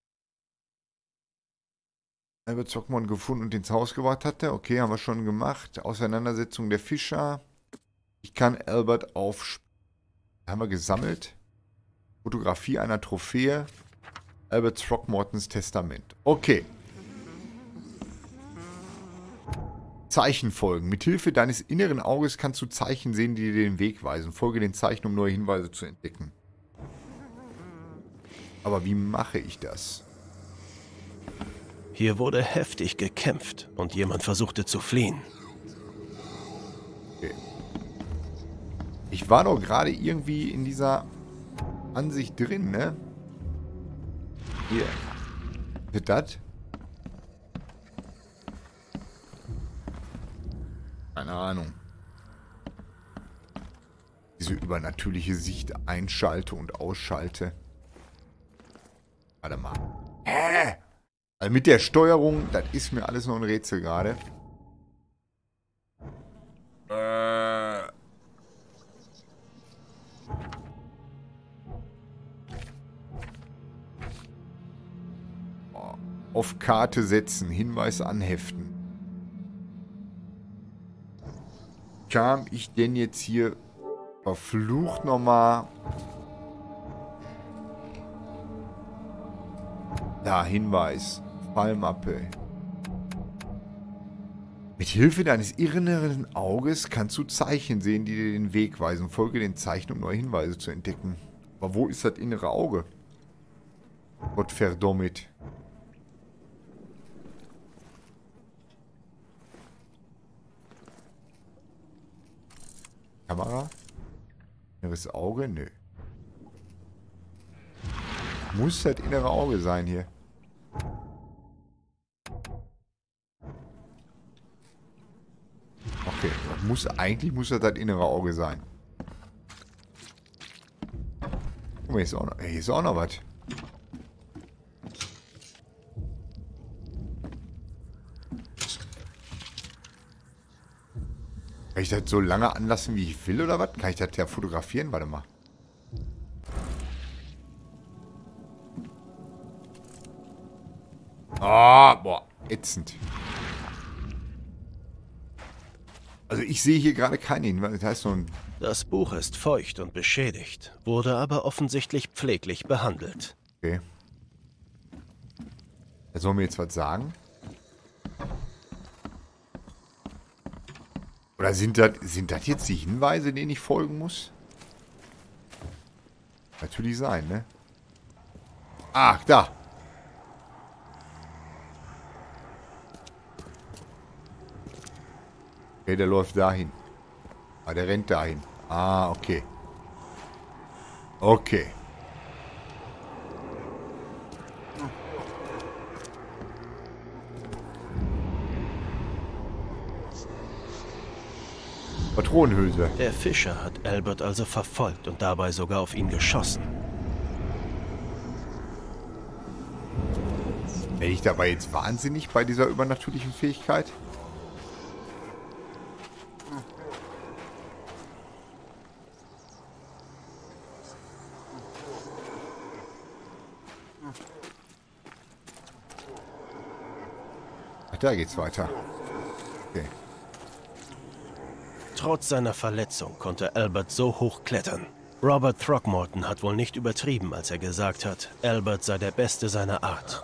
Albert Throckmorton gefunden und ins Haus gebracht hatte. Okay, haben wir schon gemacht. Auseinandersetzung der Fischer. Ich kann Albert aufspüren. Haben wir gesammelt. Fotografie einer Trophäe. Albert Throckmortons Testament. Okay. Zeichen folgen. Mithilfe deines inneren Auges kannst du Zeichen sehen, die dir den Weg weisen. Folge den Zeichen, um neue Hinweise zu entdecken. Aber wie mache ich das? Hier wurde heftig gekämpft und jemand versuchte zu fliehen. Okay. Ich war doch gerade irgendwie in dieser Ansicht drin, ne? Hier. Wird das? Keine Ahnung. Diese übernatürliche Sicht einschalte und ausschalte. Warte mal. Hä? Also mit der Steuerung, das ist mir alles noch ein Rätsel gerade. Äh. Auf Karte setzen, Hinweis anheften. Kam ich denn jetzt hier verflucht nochmal? Da, Hinweis. Fallmappe. Mit Hilfe deines inneren Auges kannst du Zeichen sehen, die dir den Weg weisen. Folge den Zeichen, um neue Hinweise zu entdecken. Aber wo ist das innere Auge? Gott verdammt. Kamera? Inneres Auge? Nö. Muss das innere Auge sein hier. Okay, muss, eigentlich muss das das innere Auge sein. Guck mal, hier ist auch noch, hier ist auch noch was. Kann ich das so lange anlassen, wie ich will, oder was? Kann ich das ja fotografieren? Warte mal. Ah, oh, boah, ätzend. Also ich sehe hier gerade keinen Hinweis. Das heißt so ein... Das Buch ist feucht und beschädigt, wurde aber offensichtlich pfleglich behandelt. Okay. Er soll mir jetzt was sagen? Oder sind das, sind das jetzt die Hinweise, denen ich folgen muss? Natürlich sein, ne? Ach, da. Okay, der läuft dahin. Ah, der rennt dahin. Ah, okay. Okay. Patronenhülse. Der Fischer hat Albert also verfolgt und dabei sogar auf ihn geschossen. Werde ich dabei jetzt wahnsinnig bei dieser übernatürlichen Fähigkeit? Ach, da geht's weiter. Okay. Trotz seiner Verletzung konnte Albert so hoch klettern. Robert Throckmorton hat wohl nicht übertrieben, als er gesagt hat, Albert sei der Beste seiner Art.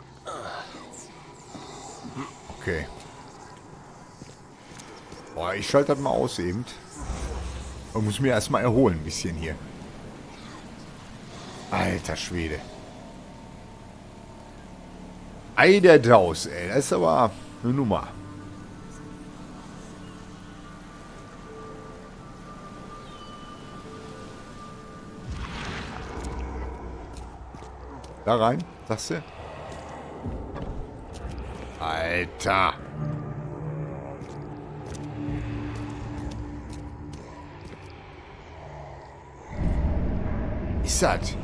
Okay. Boah, ich schalte das mal aus eben. Und muss mir erstmal erholen ein bisschen hier. Alter Schwede. Ei der Daus, ey. Das ist aber eine Nummer. Da rein, sagst du? Alter. Ist das?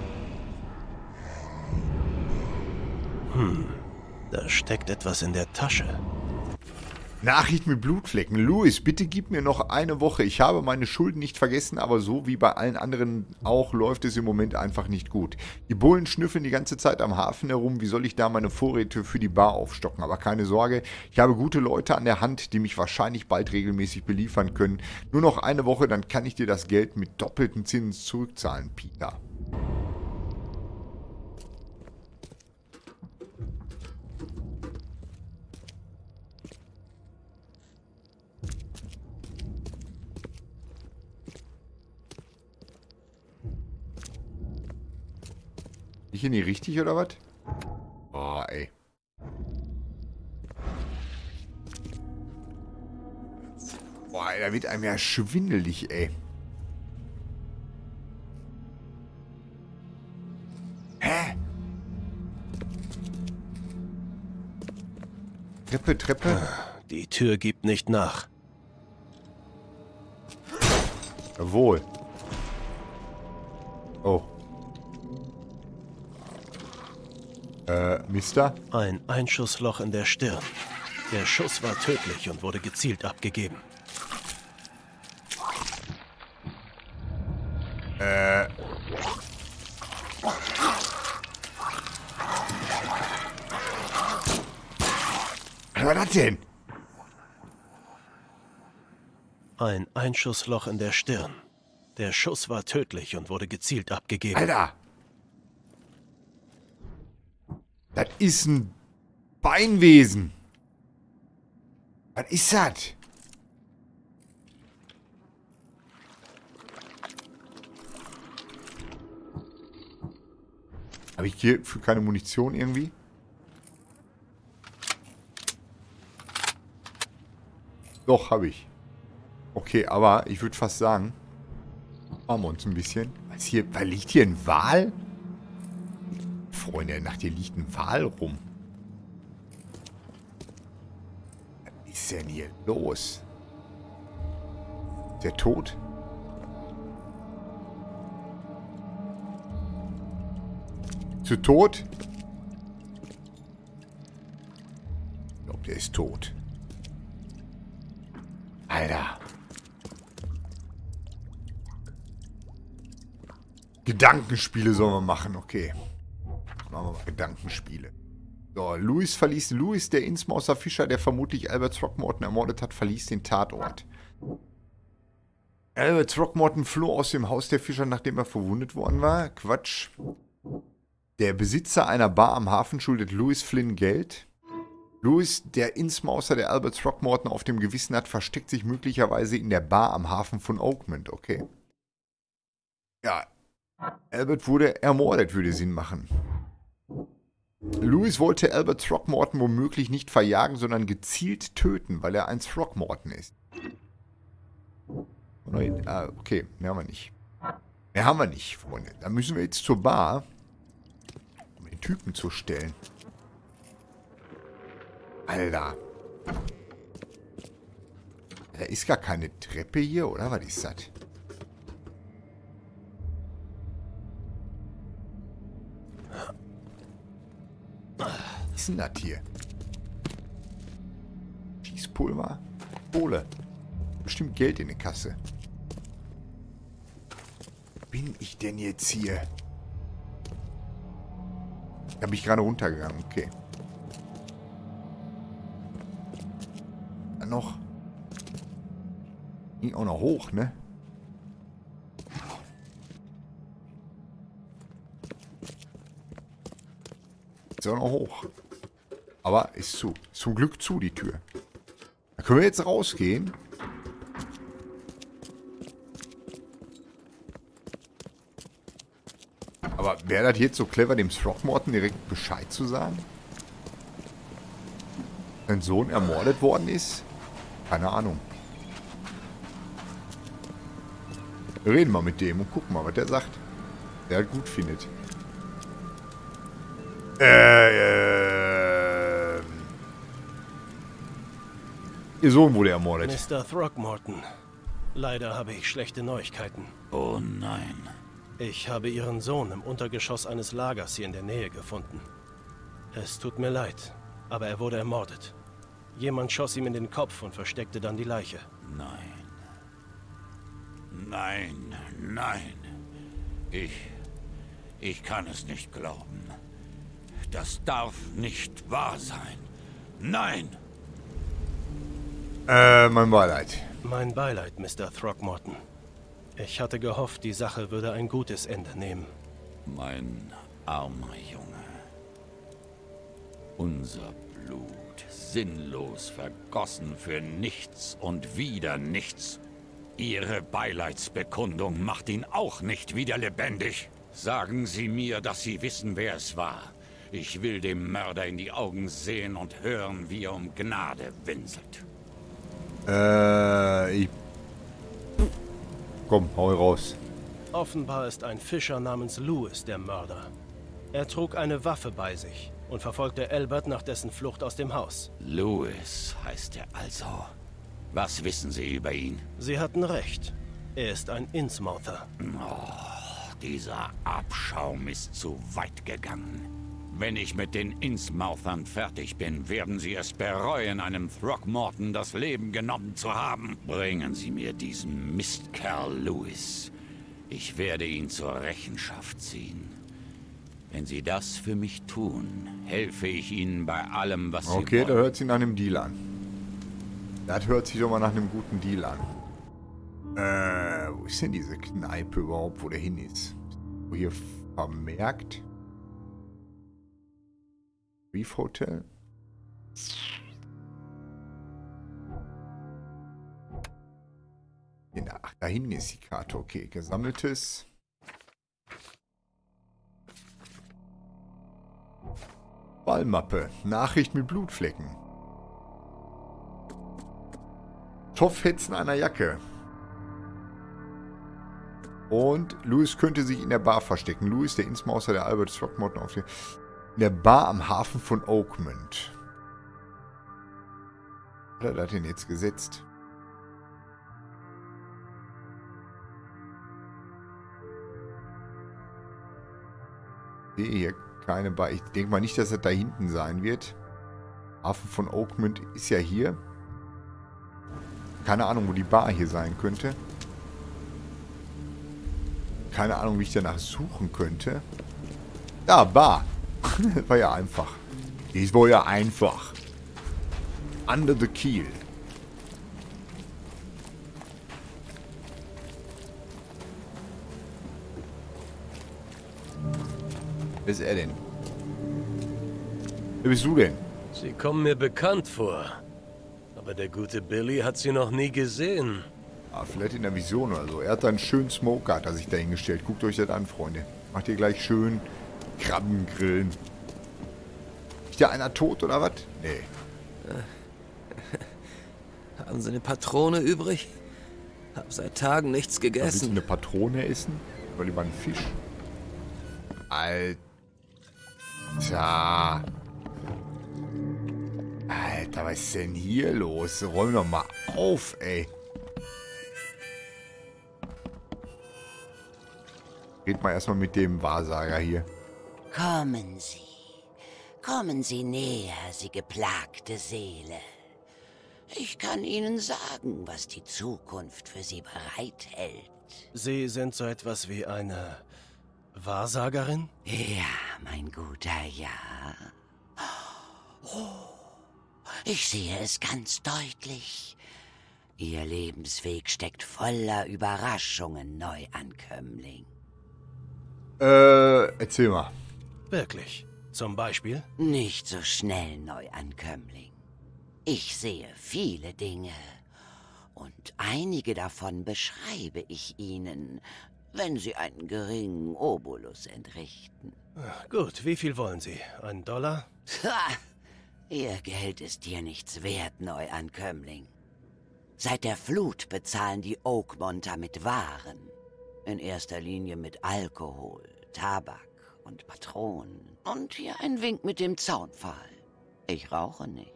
Hm, da steckt etwas in der Tasche. Nachricht mit Blutflecken. Louis, bitte gib mir noch eine Woche. Ich habe meine Schulden nicht vergessen, aber so wie bei allen anderen auch läuft es im Moment einfach nicht gut. Die Bullen schnüffeln die ganze Zeit am Hafen herum. Wie soll ich da meine Vorräte für die Bar aufstocken? Aber keine Sorge, ich habe gute Leute an der Hand, die mich wahrscheinlich bald regelmäßig beliefern können. Nur noch eine Woche, dann kann ich dir das Geld mit doppelten Zins zurückzahlen, Peter. Ich hier nicht richtig, oder was? Oh, ey. Boah, ey, da wird einem ja schwindelig, ey. Hä? Treppe, Treppe. Die Tür gibt nicht nach. Jawohl. Oh. Äh, Mister? Ein Einschussloch in der Stirn. Der Schuss war tödlich und wurde gezielt abgegeben. Äh. Was war das denn? Ein Einschussloch in der Stirn. Der Schuss war tödlich und wurde gezielt abgegeben. Alter! Das ist ein Beinwesen. Was ist das? Habe ich hier für keine Munition irgendwie? Doch, habe ich. Okay, aber ich würde fast sagen, machen wir uns ein bisschen. Was hier, was liegt hier ein Wal? Freunde der Nacht, hier liegt ein Wal rum. Was ist denn hier los? Ist der tot? Ist er tot? Ich glaube, der ist tot. Alter. Gedankenspiele sollen wir machen, okay. Machen wir mal Gedankenspiele. So, Louis verließ, Louis, der Innsmouser Fischer, der vermutlich Albert Throckmorton ermordet hat, verließ den Tatort. Albert Throckmorton floh aus dem Haus der Fischer, nachdem er verwundet worden war. Quatsch. Der Besitzer einer Bar am Hafen schuldet Louis Flynn Geld. Louis, der Innsmouser, der Albert Throckmorton auf dem Gewissen hat, versteckt sich möglicherweise in der Bar am Hafen von Oakmont. Okay. Ja. Albert wurde ermordet, würde Sinn machen. Louis wollte Albert Throckmorton womöglich nicht verjagen, sondern gezielt töten, weil er ein Throckmorton ist. Ah, okay, mehr haben wir nicht. Mehr haben wir nicht, Freunde. Da müssen wir jetzt zur Bar, um den Typen zu stellen. Alter. Da ist gar keine Treppe hier, oder? Was ist das? Was ist denn das hier? Schießpulver? Kohle. Bestimmt Geld in der Kasse. Bin ich denn jetzt hier? Da bin ich gerade runtergegangen, okay. Dann noch. Ging auch noch hoch, ne? Ist auch noch hoch. Aber ist zu. Zum Glück zu, die Tür. Da können wir jetzt rausgehen. Aber wäre das jetzt so clever, dem Throckmorton direkt Bescheid zu sagen? Sein Sohn ermordet worden ist? Keine Ahnung. Wir reden mal mit dem und gucken mal, was der sagt. Der halt gut findet. Äh, äh. Ihr Sohn wurde ermordet. Mister Throckmorton, leider habe ich schlechte Neuigkeiten. Oh nein. Ich habe Ihren Sohn im Untergeschoss eines Lagers hier in der Nähe gefunden. Es tut mir leid, aber er wurde ermordet. Jemand schoss ihm in den Kopf und versteckte dann die Leiche. Nein. Nein, nein. Ich... Ich kann es nicht glauben. Das darf nicht wahr sein. Nein! Äh, mein Beileid. Mein Beileid, Mister Throckmorton. Ich hatte gehofft, die Sache würde ein gutes Ende nehmen. Mein armer Junge. Unser Blut, sinnlos vergossen für nichts und wieder nichts. Ihre Beileidsbekundung macht ihn auch nicht wieder lebendig. Sagen Sie mir, dass Sie wissen, wer es war. Ich will dem Mörder in die Augen sehen und hören, wie er um Gnade winselt. Äh, ich... Komm, hau raus. Offenbar ist ein Fischer namens Louis der Mörder. Er trug eine Waffe bei sich und verfolgte Albert nach dessen Flucht aus dem Haus. Louis heißt er also. Was wissen Sie über ihn? Sie hatten recht. Er ist ein Innsmouther. Oh, dieser Abschaum ist zu weit gegangen. Wenn ich mit den Innsmouthern fertig bin, werden Sie es bereuen, einem Throckmorton das Leben genommen zu haben. Bringen Sie mir diesen Mistkerl Louis. Ich werde ihn zur Rechenschaft ziehen. Wenn Sie das für mich tun, helfe ich Ihnen bei allem, was Sie wollen. Okay, da hört sich nach einem Deal an. Das hört sich doch mal nach einem guten Deal an. Äh, wo ist denn diese Kneipe überhaupt, wo der hin ist? Wo hier vermerkt? Reef Hotel? Ach, da hinten ist die Karte. Okay, gesammeltes. Ballmappe. Nachricht mit Blutflecken. Stoffhetzen einer Jacke. Und Louis könnte sich in der Bar verstecken. Louis, der Innsmouser, der Albert Throckmorton auf der... In der Bar am Hafen von Oakmont. Was hat er denn jetzt gesetzt? Ich sehe hier keine Bar. Ich denke mal nicht, dass das da hinten sein wird. Hafen von Oakmont ist ja hier. Keine Ahnung, wo die Bar hier sein könnte. keine Ahnung, wie ich danach suchen könnte. Ja, Bar. Das war ja einfach. Das war ja einfach. Under the Keel. Wer ist er denn? Wer bist du denn? Sie kommen mir bekannt vor. Aber der gute Billy hat sie noch nie gesehen. Ah, vielleicht in der Vision oder so. Er hat da einen schönen Smoker, hat er sich dahingestellt. Guckt euch das an, Freunde. Macht ihr gleich schön Krabben grillen. Ist ja einer tot oder was? Nee. Haben Sie eine Patrone übrig? Hab seit Tagen nichts Willst du gegessen. eine Patrone essen? Oder lieber einen Fisch? Alter. Alter, was ist denn hier los? Räum doch mal auf, ey. Red mal erstmal mit dem Wahrsager hier. Kommen Sie. Kommen Sie näher, Sie geplagte Seele. Ich kann Ihnen sagen, was die Zukunft für Sie bereithält. Sie sind so etwas wie eine Wahrsagerin? Ja, mein Guter, ja. Oh, ich sehe es ganz deutlich. Ihr Lebensweg steckt voller Überraschungen, Neuankömmling. Äh, erzähl mal. Wirklich? Zum Beispiel? Nicht so schnell, Neuankömmling. Ich sehe viele Dinge. Und einige davon beschreibe ich Ihnen, wenn Sie einen geringen Obolus entrichten. Gut, wie viel wollen Sie? Ein Dollar? Ha! Ihr Geld ist hier nichts wert, Neuankömmling. Seit der Flut bezahlen die Oakmonter mit Waren. In erster Linie mit Alkohol, Tabak und Patronen. Und hier ein Wink mit dem Zaunpfahl. Ich rauche nicht.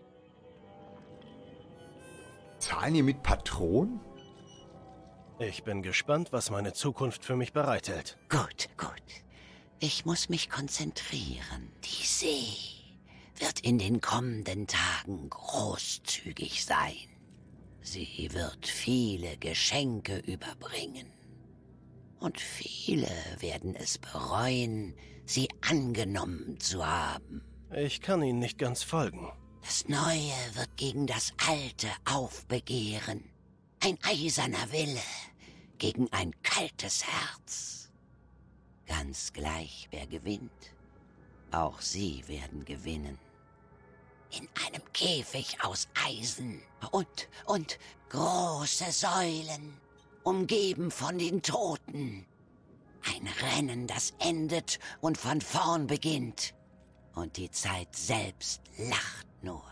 Zahlen die mit Patronen? Ich bin gespannt, was meine Zukunft für mich bereithält. Gut, gut. Ich muss mich konzentrieren. Die See wird in den kommenden Tagen großzügig sein. Sie wird viele Geschenke überbringen. Und viele werden es bereuen, sie angenommen zu haben. Ich kann Ihnen nicht ganz folgen. Das Neue wird gegen das Alte aufbegehren. Ein eiserner Wille gegen ein kaltes Herz. Ganz gleich, wer gewinnt. Auch Sie werden gewinnen. In einem Käfig aus Eisen und, und große Säulen, umgeben von den Toten. Ein Rennen, das endet und von vorn beginnt. Und die Zeit selbst lacht nur.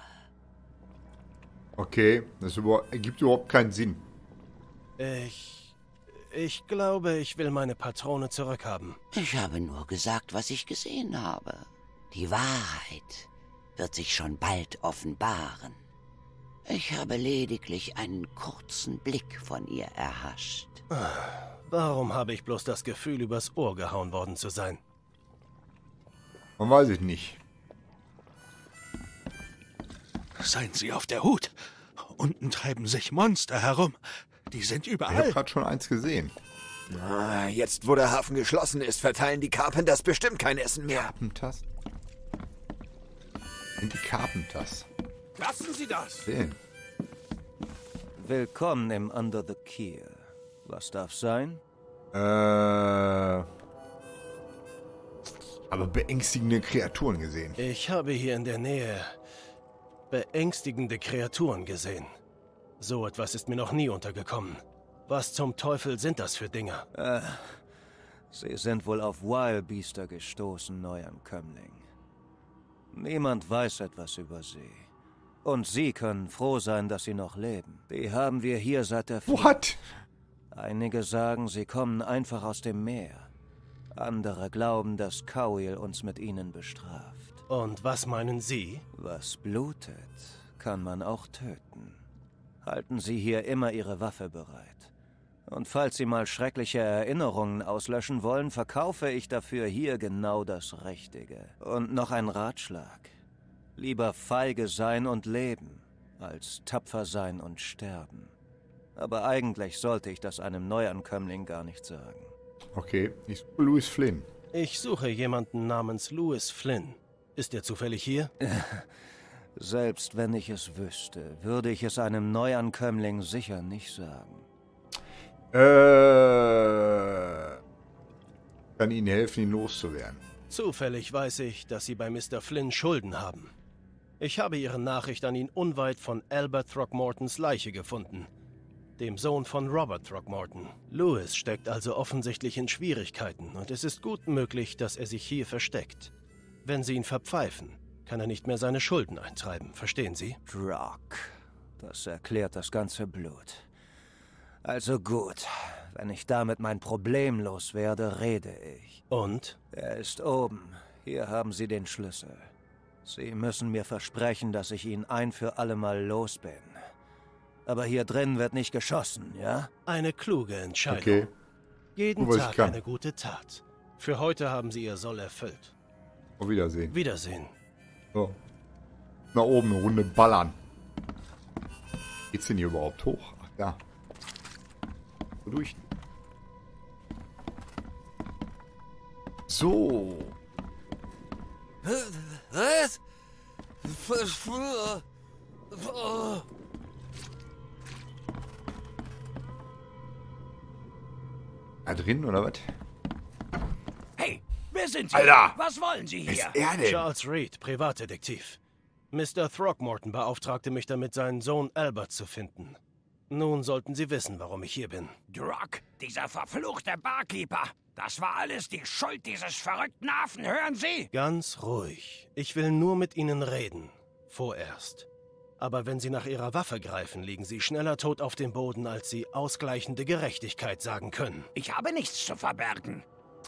Okay, das über- ergibt überhaupt keinen Sinn. Ich... Ich glaube, ich will meine Patrone zurückhaben. Ich habe nur gesagt, was ich gesehen habe. Die Wahrheit wird sich schon bald offenbaren. Ich habe lediglich einen kurzen Blick von ihr erhascht. Warum habe ich bloß das Gefühl, übers Ohr gehauen worden zu sein? Man weiß es nicht. Seien Sie auf der Hut. Unten treiben sich Monster herum. Die sind Ich überall. habe gerade schon eins gesehen. Ah, jetzt, wo der Hafen geschlossen ist, verteilen die Carpenters bestimmt kein Essen mehr. Carpenters? Sind die Carpenters? Lassen Sie das! Sehen. Willkommen im Under the Keel. Was darf sein? Äh. Aber beängstigende Kreaturen gesehen. Ich habe hier in der Nähe beängstigende Kreaturen gesehen. So etwas ist mir noch nie untergekommen. Was zum Teufel sind das für Dinger? Äh, Sie sind wohl auf Wildbeaster gestoßen, Neuankömmling. Niemand weiß etwas über sie. Und Sie können froh sein, dass sie noch leben. Die haben wir hier seit der Flut. What? Einige sagen, sie kommen einfach aus dem Meer. Andere glauben, dass Cowell uns mit ihnen bestraft. Und was meinen Sie? Was blutet, kann man auch töten. Halten Sie hier immer Ihre Waffe bereit. Und falls Sie mal schreckliche Erinnerungen auslöschen wollen, verkaufe ich dafür hier genau das Richtige. Und noch ein Ratschlag. Lieber feige sein und leben, als tapfer sein und sterben. Aber eigentlich sollte ich das einem Neuankömmling gar nicht sagen. Okay, ich suche Louis Flynn. Ich suche jemanden namens Louis Flynn. Ist er zufällig hier? Selbst wenn ich es wüsste, würde ich es einem Neuankömmling sicher nicht sagen. Äh, kann Ihnen helfen, ihn loszuwerden. Zufällig weiß ich, dass Sie bei Mister Flynn Schulden haben. Ich habe Ihre Nachricht an ihn unweit von Albert Throckmortons Leiche gefunden, dem Sohn von Robert Throckmorton. Louis steckt also offensichtlich in Schwierigkeiten und es ist gut möglich, dass er sich hier versteckt. Wenn Sie ihn verpfeifen, kann er nicht mehr seine Schulden eintreiben, verstehen Sie? Rock, das erklärt das ganze Blut. Also gut, wenn ich damit mein Problem loswerde, rede ich. Und? Er ist oben. Hier haben Sie den Schlüssel. Sie müssen mir versprechen, dass ich ihn ein für alle Mal los bin. Aber hier drin wird nicht geschossen, ja? Eine kluge Entscheidung. Okay. Jeden Nur, was Tag ich kann. eine gute Tat. Für heute haben Sie Ihr Soll erfüllt. Auf Wiedersehen. Wiedersehen. So. Nach oben eine Runde ballern. Geht's denn hier überhaupt hoch? Ach ja. So durch. So. Was? Verschwör. Oh. Da drin, oder was? Hey, wer sind Sie? Alter! Was wollen Sie Wer hier? ist er denn? Charles Reed, Privatdetektiv. Mister Throckmorton beauftragte mich damit, seinen Sohn Albert zu finden. Nun sollten Sie wissen, warum ich hier bin. Druck, dieser verfluchte Barkeeper. Das war alles die Schuld dieses verrückten Affen, hören Sie? Ganz ruhig. Ich will nur mit Ihnen reden. Vorerst. Aber wenn Sie nach Ihrer Waffe greifen, liegen Sie schneller tot auf dem Boden, als Sie ausgleichende Gerechtigkeit sagen können. Ich habe nichts zu verbergen.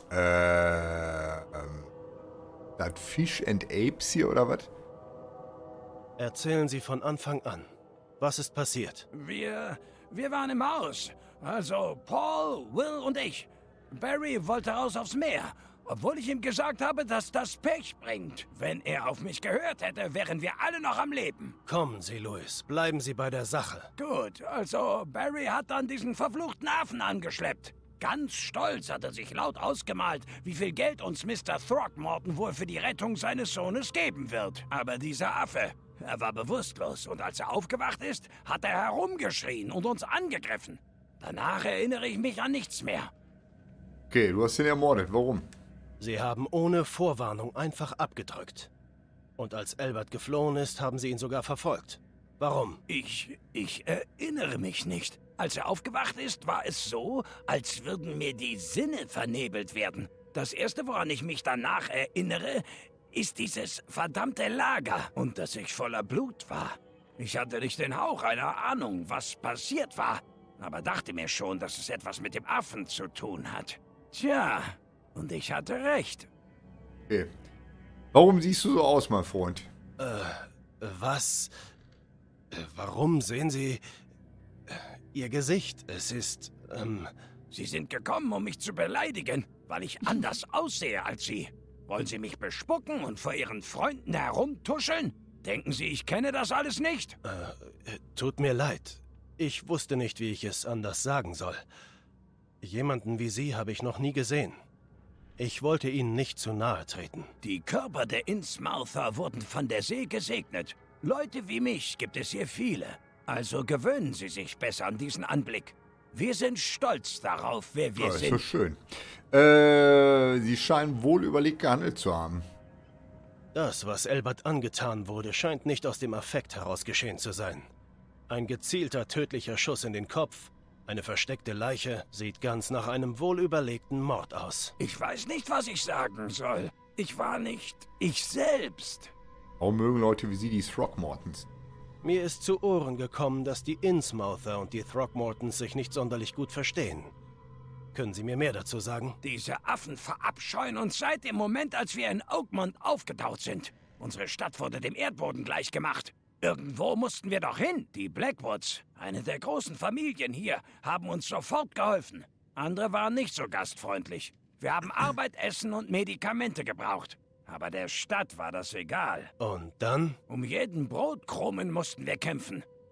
Äh, ähm. Das Fish and Apes hier, oder was? Erzählen Sie von Anfang an. Was ist passiert? Wir, wir waren im Haus. Also Paul, Will und ich. Barry wollte raus aufs Meer, obwohl ich ihm gesagt habe, dass das Pech bringt. Wenn er auf mich gehört hätte, wären wir alle noch am Leben. Kommen Sie, Louis. Bleiben Sie bei der Sache. Gut, also Barry hat dann diesen verfluchten Affen angeschleppt. Ganz stolz hat er sich laut ausgemalt, wie viel Geld uns Mister Throckmorton wohl für die Rettung seines Sohnes geben wird. Aber dieser Affe, er war bewusstlos und als er aufgewacht ist, hat er herumgeschrien und uns angegriffen. Danach erinnere ich mich an nichts mehr. Okay, du hast ihn ermordet. Warum? Sie haben ohne Vorwarnung einfach abgedrückt. Und als Albert geflohen ist, haben Sie ihn sogar verfolgt. Warum? Ich, ich erinnere mich nicht. Als er aufgewacht ist, war es so, als würden mir die Sinne vernebelt werden. Das Erste, woran ich mich danach erinnere, ist dieses verdammte Lager und dass ich voller Blut war. Ich hatte nicht den Hauch einer Ahnung, was passiert war, aber dachte mir schon, dass es etwas mit dem Affen zu tun hat. Tja, und ich hatte recht. Okay. Warum siehst du so aus, mein Freund? Äh, was? Äh, warum sehen Sie äh, Ihr Gesicht? Es ist, ähm... Sie sind gekommen, um mich zu beleidigen, weil ich anders aussehe als Sie. Wollen Sie mich bespucken und vor Ihren Freunden herumtuscheln? Denken Sie, ich kenne das alles nicht? Äh, tut mir leid. Ich wusste nicht, wie ich es anders sagen soll. Jemanden wie Sie habe ich noch nie gesehen. Ich wollte Ihnen nicht zu nahe treten. Die Körper der Innsmouther wurden von der See gesegnet. Leute wie mich gibt es hier viele. Also gewöhnen Sie sich besser an diesen Anblick. Wir sind stolz darauf, wer wir Ja, ist sind. so schön. Äh, Sie scheinen wohl überlegt gehandelt zu haben. Das, was Albert angetan wurde, scheint nicht aus dem Affekt heraus geschehen zu sein. Ein gezielter, tödlicher Schuss in den Kopf, eine versteckte Leiche, sieht ganz nach einem wohlüberlegten Mord aus. Ich weiß nicht, was ich sagen soll. Ich war nicht ich selbst. Warum mögen Leute wie Sie die Throckmortons? Mir ist zu Ohren gekommen, dass die Innsmouther und die Throckmortons sich nicht sonderlich gut verstehen. Können Sie mir mehr dazu sagen? Diese Affen verabscheuen uns seit dem Moment, als wir in Oakmont aufgetaucht sind. Unsere Stadt wurde dem Erdboden gleichgemacht. Irgendwo mussten wir doch hin. Die Blackwoods, eine der großen Familien hier, haben uns sofort geholfen. Andere waren nicht so gastfreundlich. Wir haben Arbeit, Essen und Medikamente gebraucht. Aber der Stadt war das egal. Und dann? Um jeden Brotkrumen mussten wir kämpfen.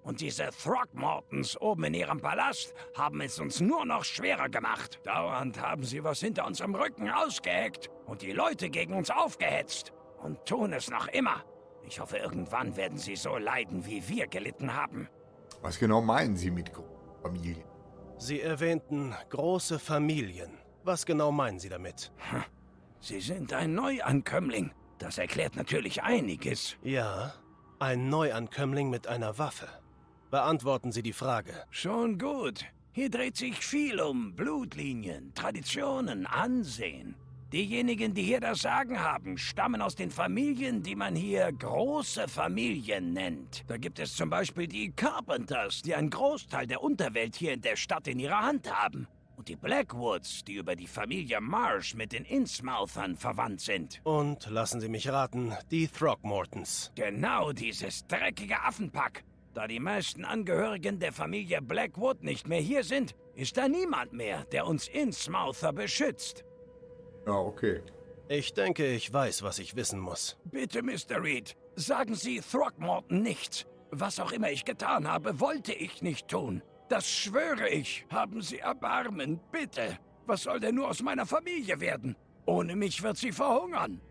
Und diese Throckmortons oben in ihrem Palast haben es uns nur noch schwerer gemacht. Dauernd haben sie was hinter unserem Rücken ausgeheckt und die Leute gegen uns aufgehetzt. Und tun es noch immer. Ich hoffe, irgendwann werden sie so leiden, wie wir gelitten haben. Was genau meinen Sie mit Familie? Sie erwähnten große Familien. Was genau meinen Sie damit? Sie sind ein Neuankömmling. Das erklärt natürlich einiges. Ja, ein Neuankömmling mit einer Waffe. Beantworten Sie die Frage. Schon gut. Hier dreht sich viel um Blutlinien, Traditionen, Ansehen. Diejenigen, die hier das Sagen haben, stammen aus den Familien, die man hier große Familien nennt. Da gibt es zum Beispiel die Carpenters, die einen Großteil der Unterwelt hier in der Stadt in ihrer Hand haben. Und die Blackwoods, die über die Familie Marsh mit den Innsmouthern verwandt sind. Und, lassen Sie mich raten, die Throckmortons. Genau dieses dreckige Affenpack. Da die meisten Angehörigen der Familie Blackwood nicht mehr hier sind, ist da niemand mehr, der uns Innsmouther beschützt. Ja, okay. Ich denke, ich weiß, was ich wissen muss. Bitte, Mister Reed, sagen Sie Throckmorton nichts. Was auch immer ich getan habe, wollte ich nicht tun. Das schwöre ich. Haben Sie Erbarmen, bitte. Was soll denn nur aus meiner Familie werden? Ohne mich wird sie verhungern.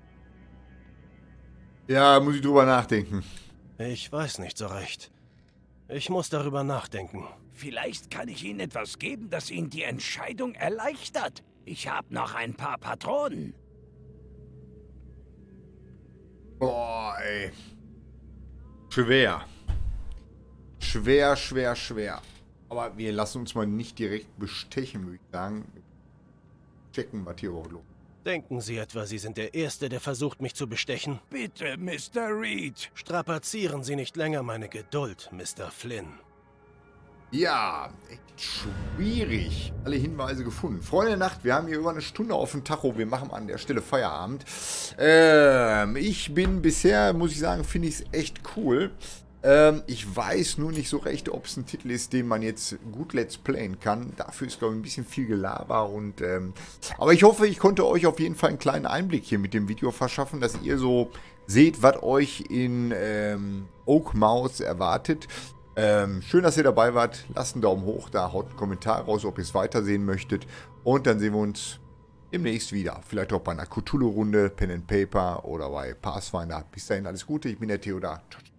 Ja, muss ich drüber nachdenken. Ich weiß nicht so recht. Ich muss darüber nachdenken. Vielleicht kann ich Ihnen etwas geben, das Ihnen die Entscheidung erleichtert. Ich habe noch ein paar Patronen. Boah, ey. Schwer. Schwer, schwer, schwer. Aber wir lassen uns mal nicht direkt bestechen, würde ich sagen. Checken, was hier überhaupt los ist. Denken Sie etwa, Sie sind der Erste, der versucht, mich zu bestechen? Bitte, Mister Reed. Strapazieren Sie nicht länger meine Geduld, Mister Flynn. Ja, echt schwierig. Alle Hinweise gefunden. Freunde der Nacht, wir haben hier über eine Stunde auf dem Tacho. Wir machen an der Stelle Feierabend. Ähm, ich bin bisher, muss ich sagen, finde ich es echt cool. Ähm, ich weiß nur nicht so recht, ob es ein Titel ist, den man jetzt gut Let's Playen kann. Dafür ist, glaube ich, ein bisschen viel Gelaber. Und, ähm, aber ich hoffe, ich konnte euch auf jeden Fall einen kleinen Einblick hier mit dem Video verschaffen, dass ihr so seht, was euch in ähm, Oakmouth erwartet. Ähm, schön, dass ihr dabei wart. Lasst einen Daumen hoch da, haut einen Kommentar raus, ob ihr es weitersehen möchtet. Und dann sehen wir uns demnächst wieder. Vielleicht auch bei einer Cthulhu-Runde, Pen and Paper oder bei Pathfinder. Bis dahin alles Gute, ich bin der Theodor. Ciao, ciao.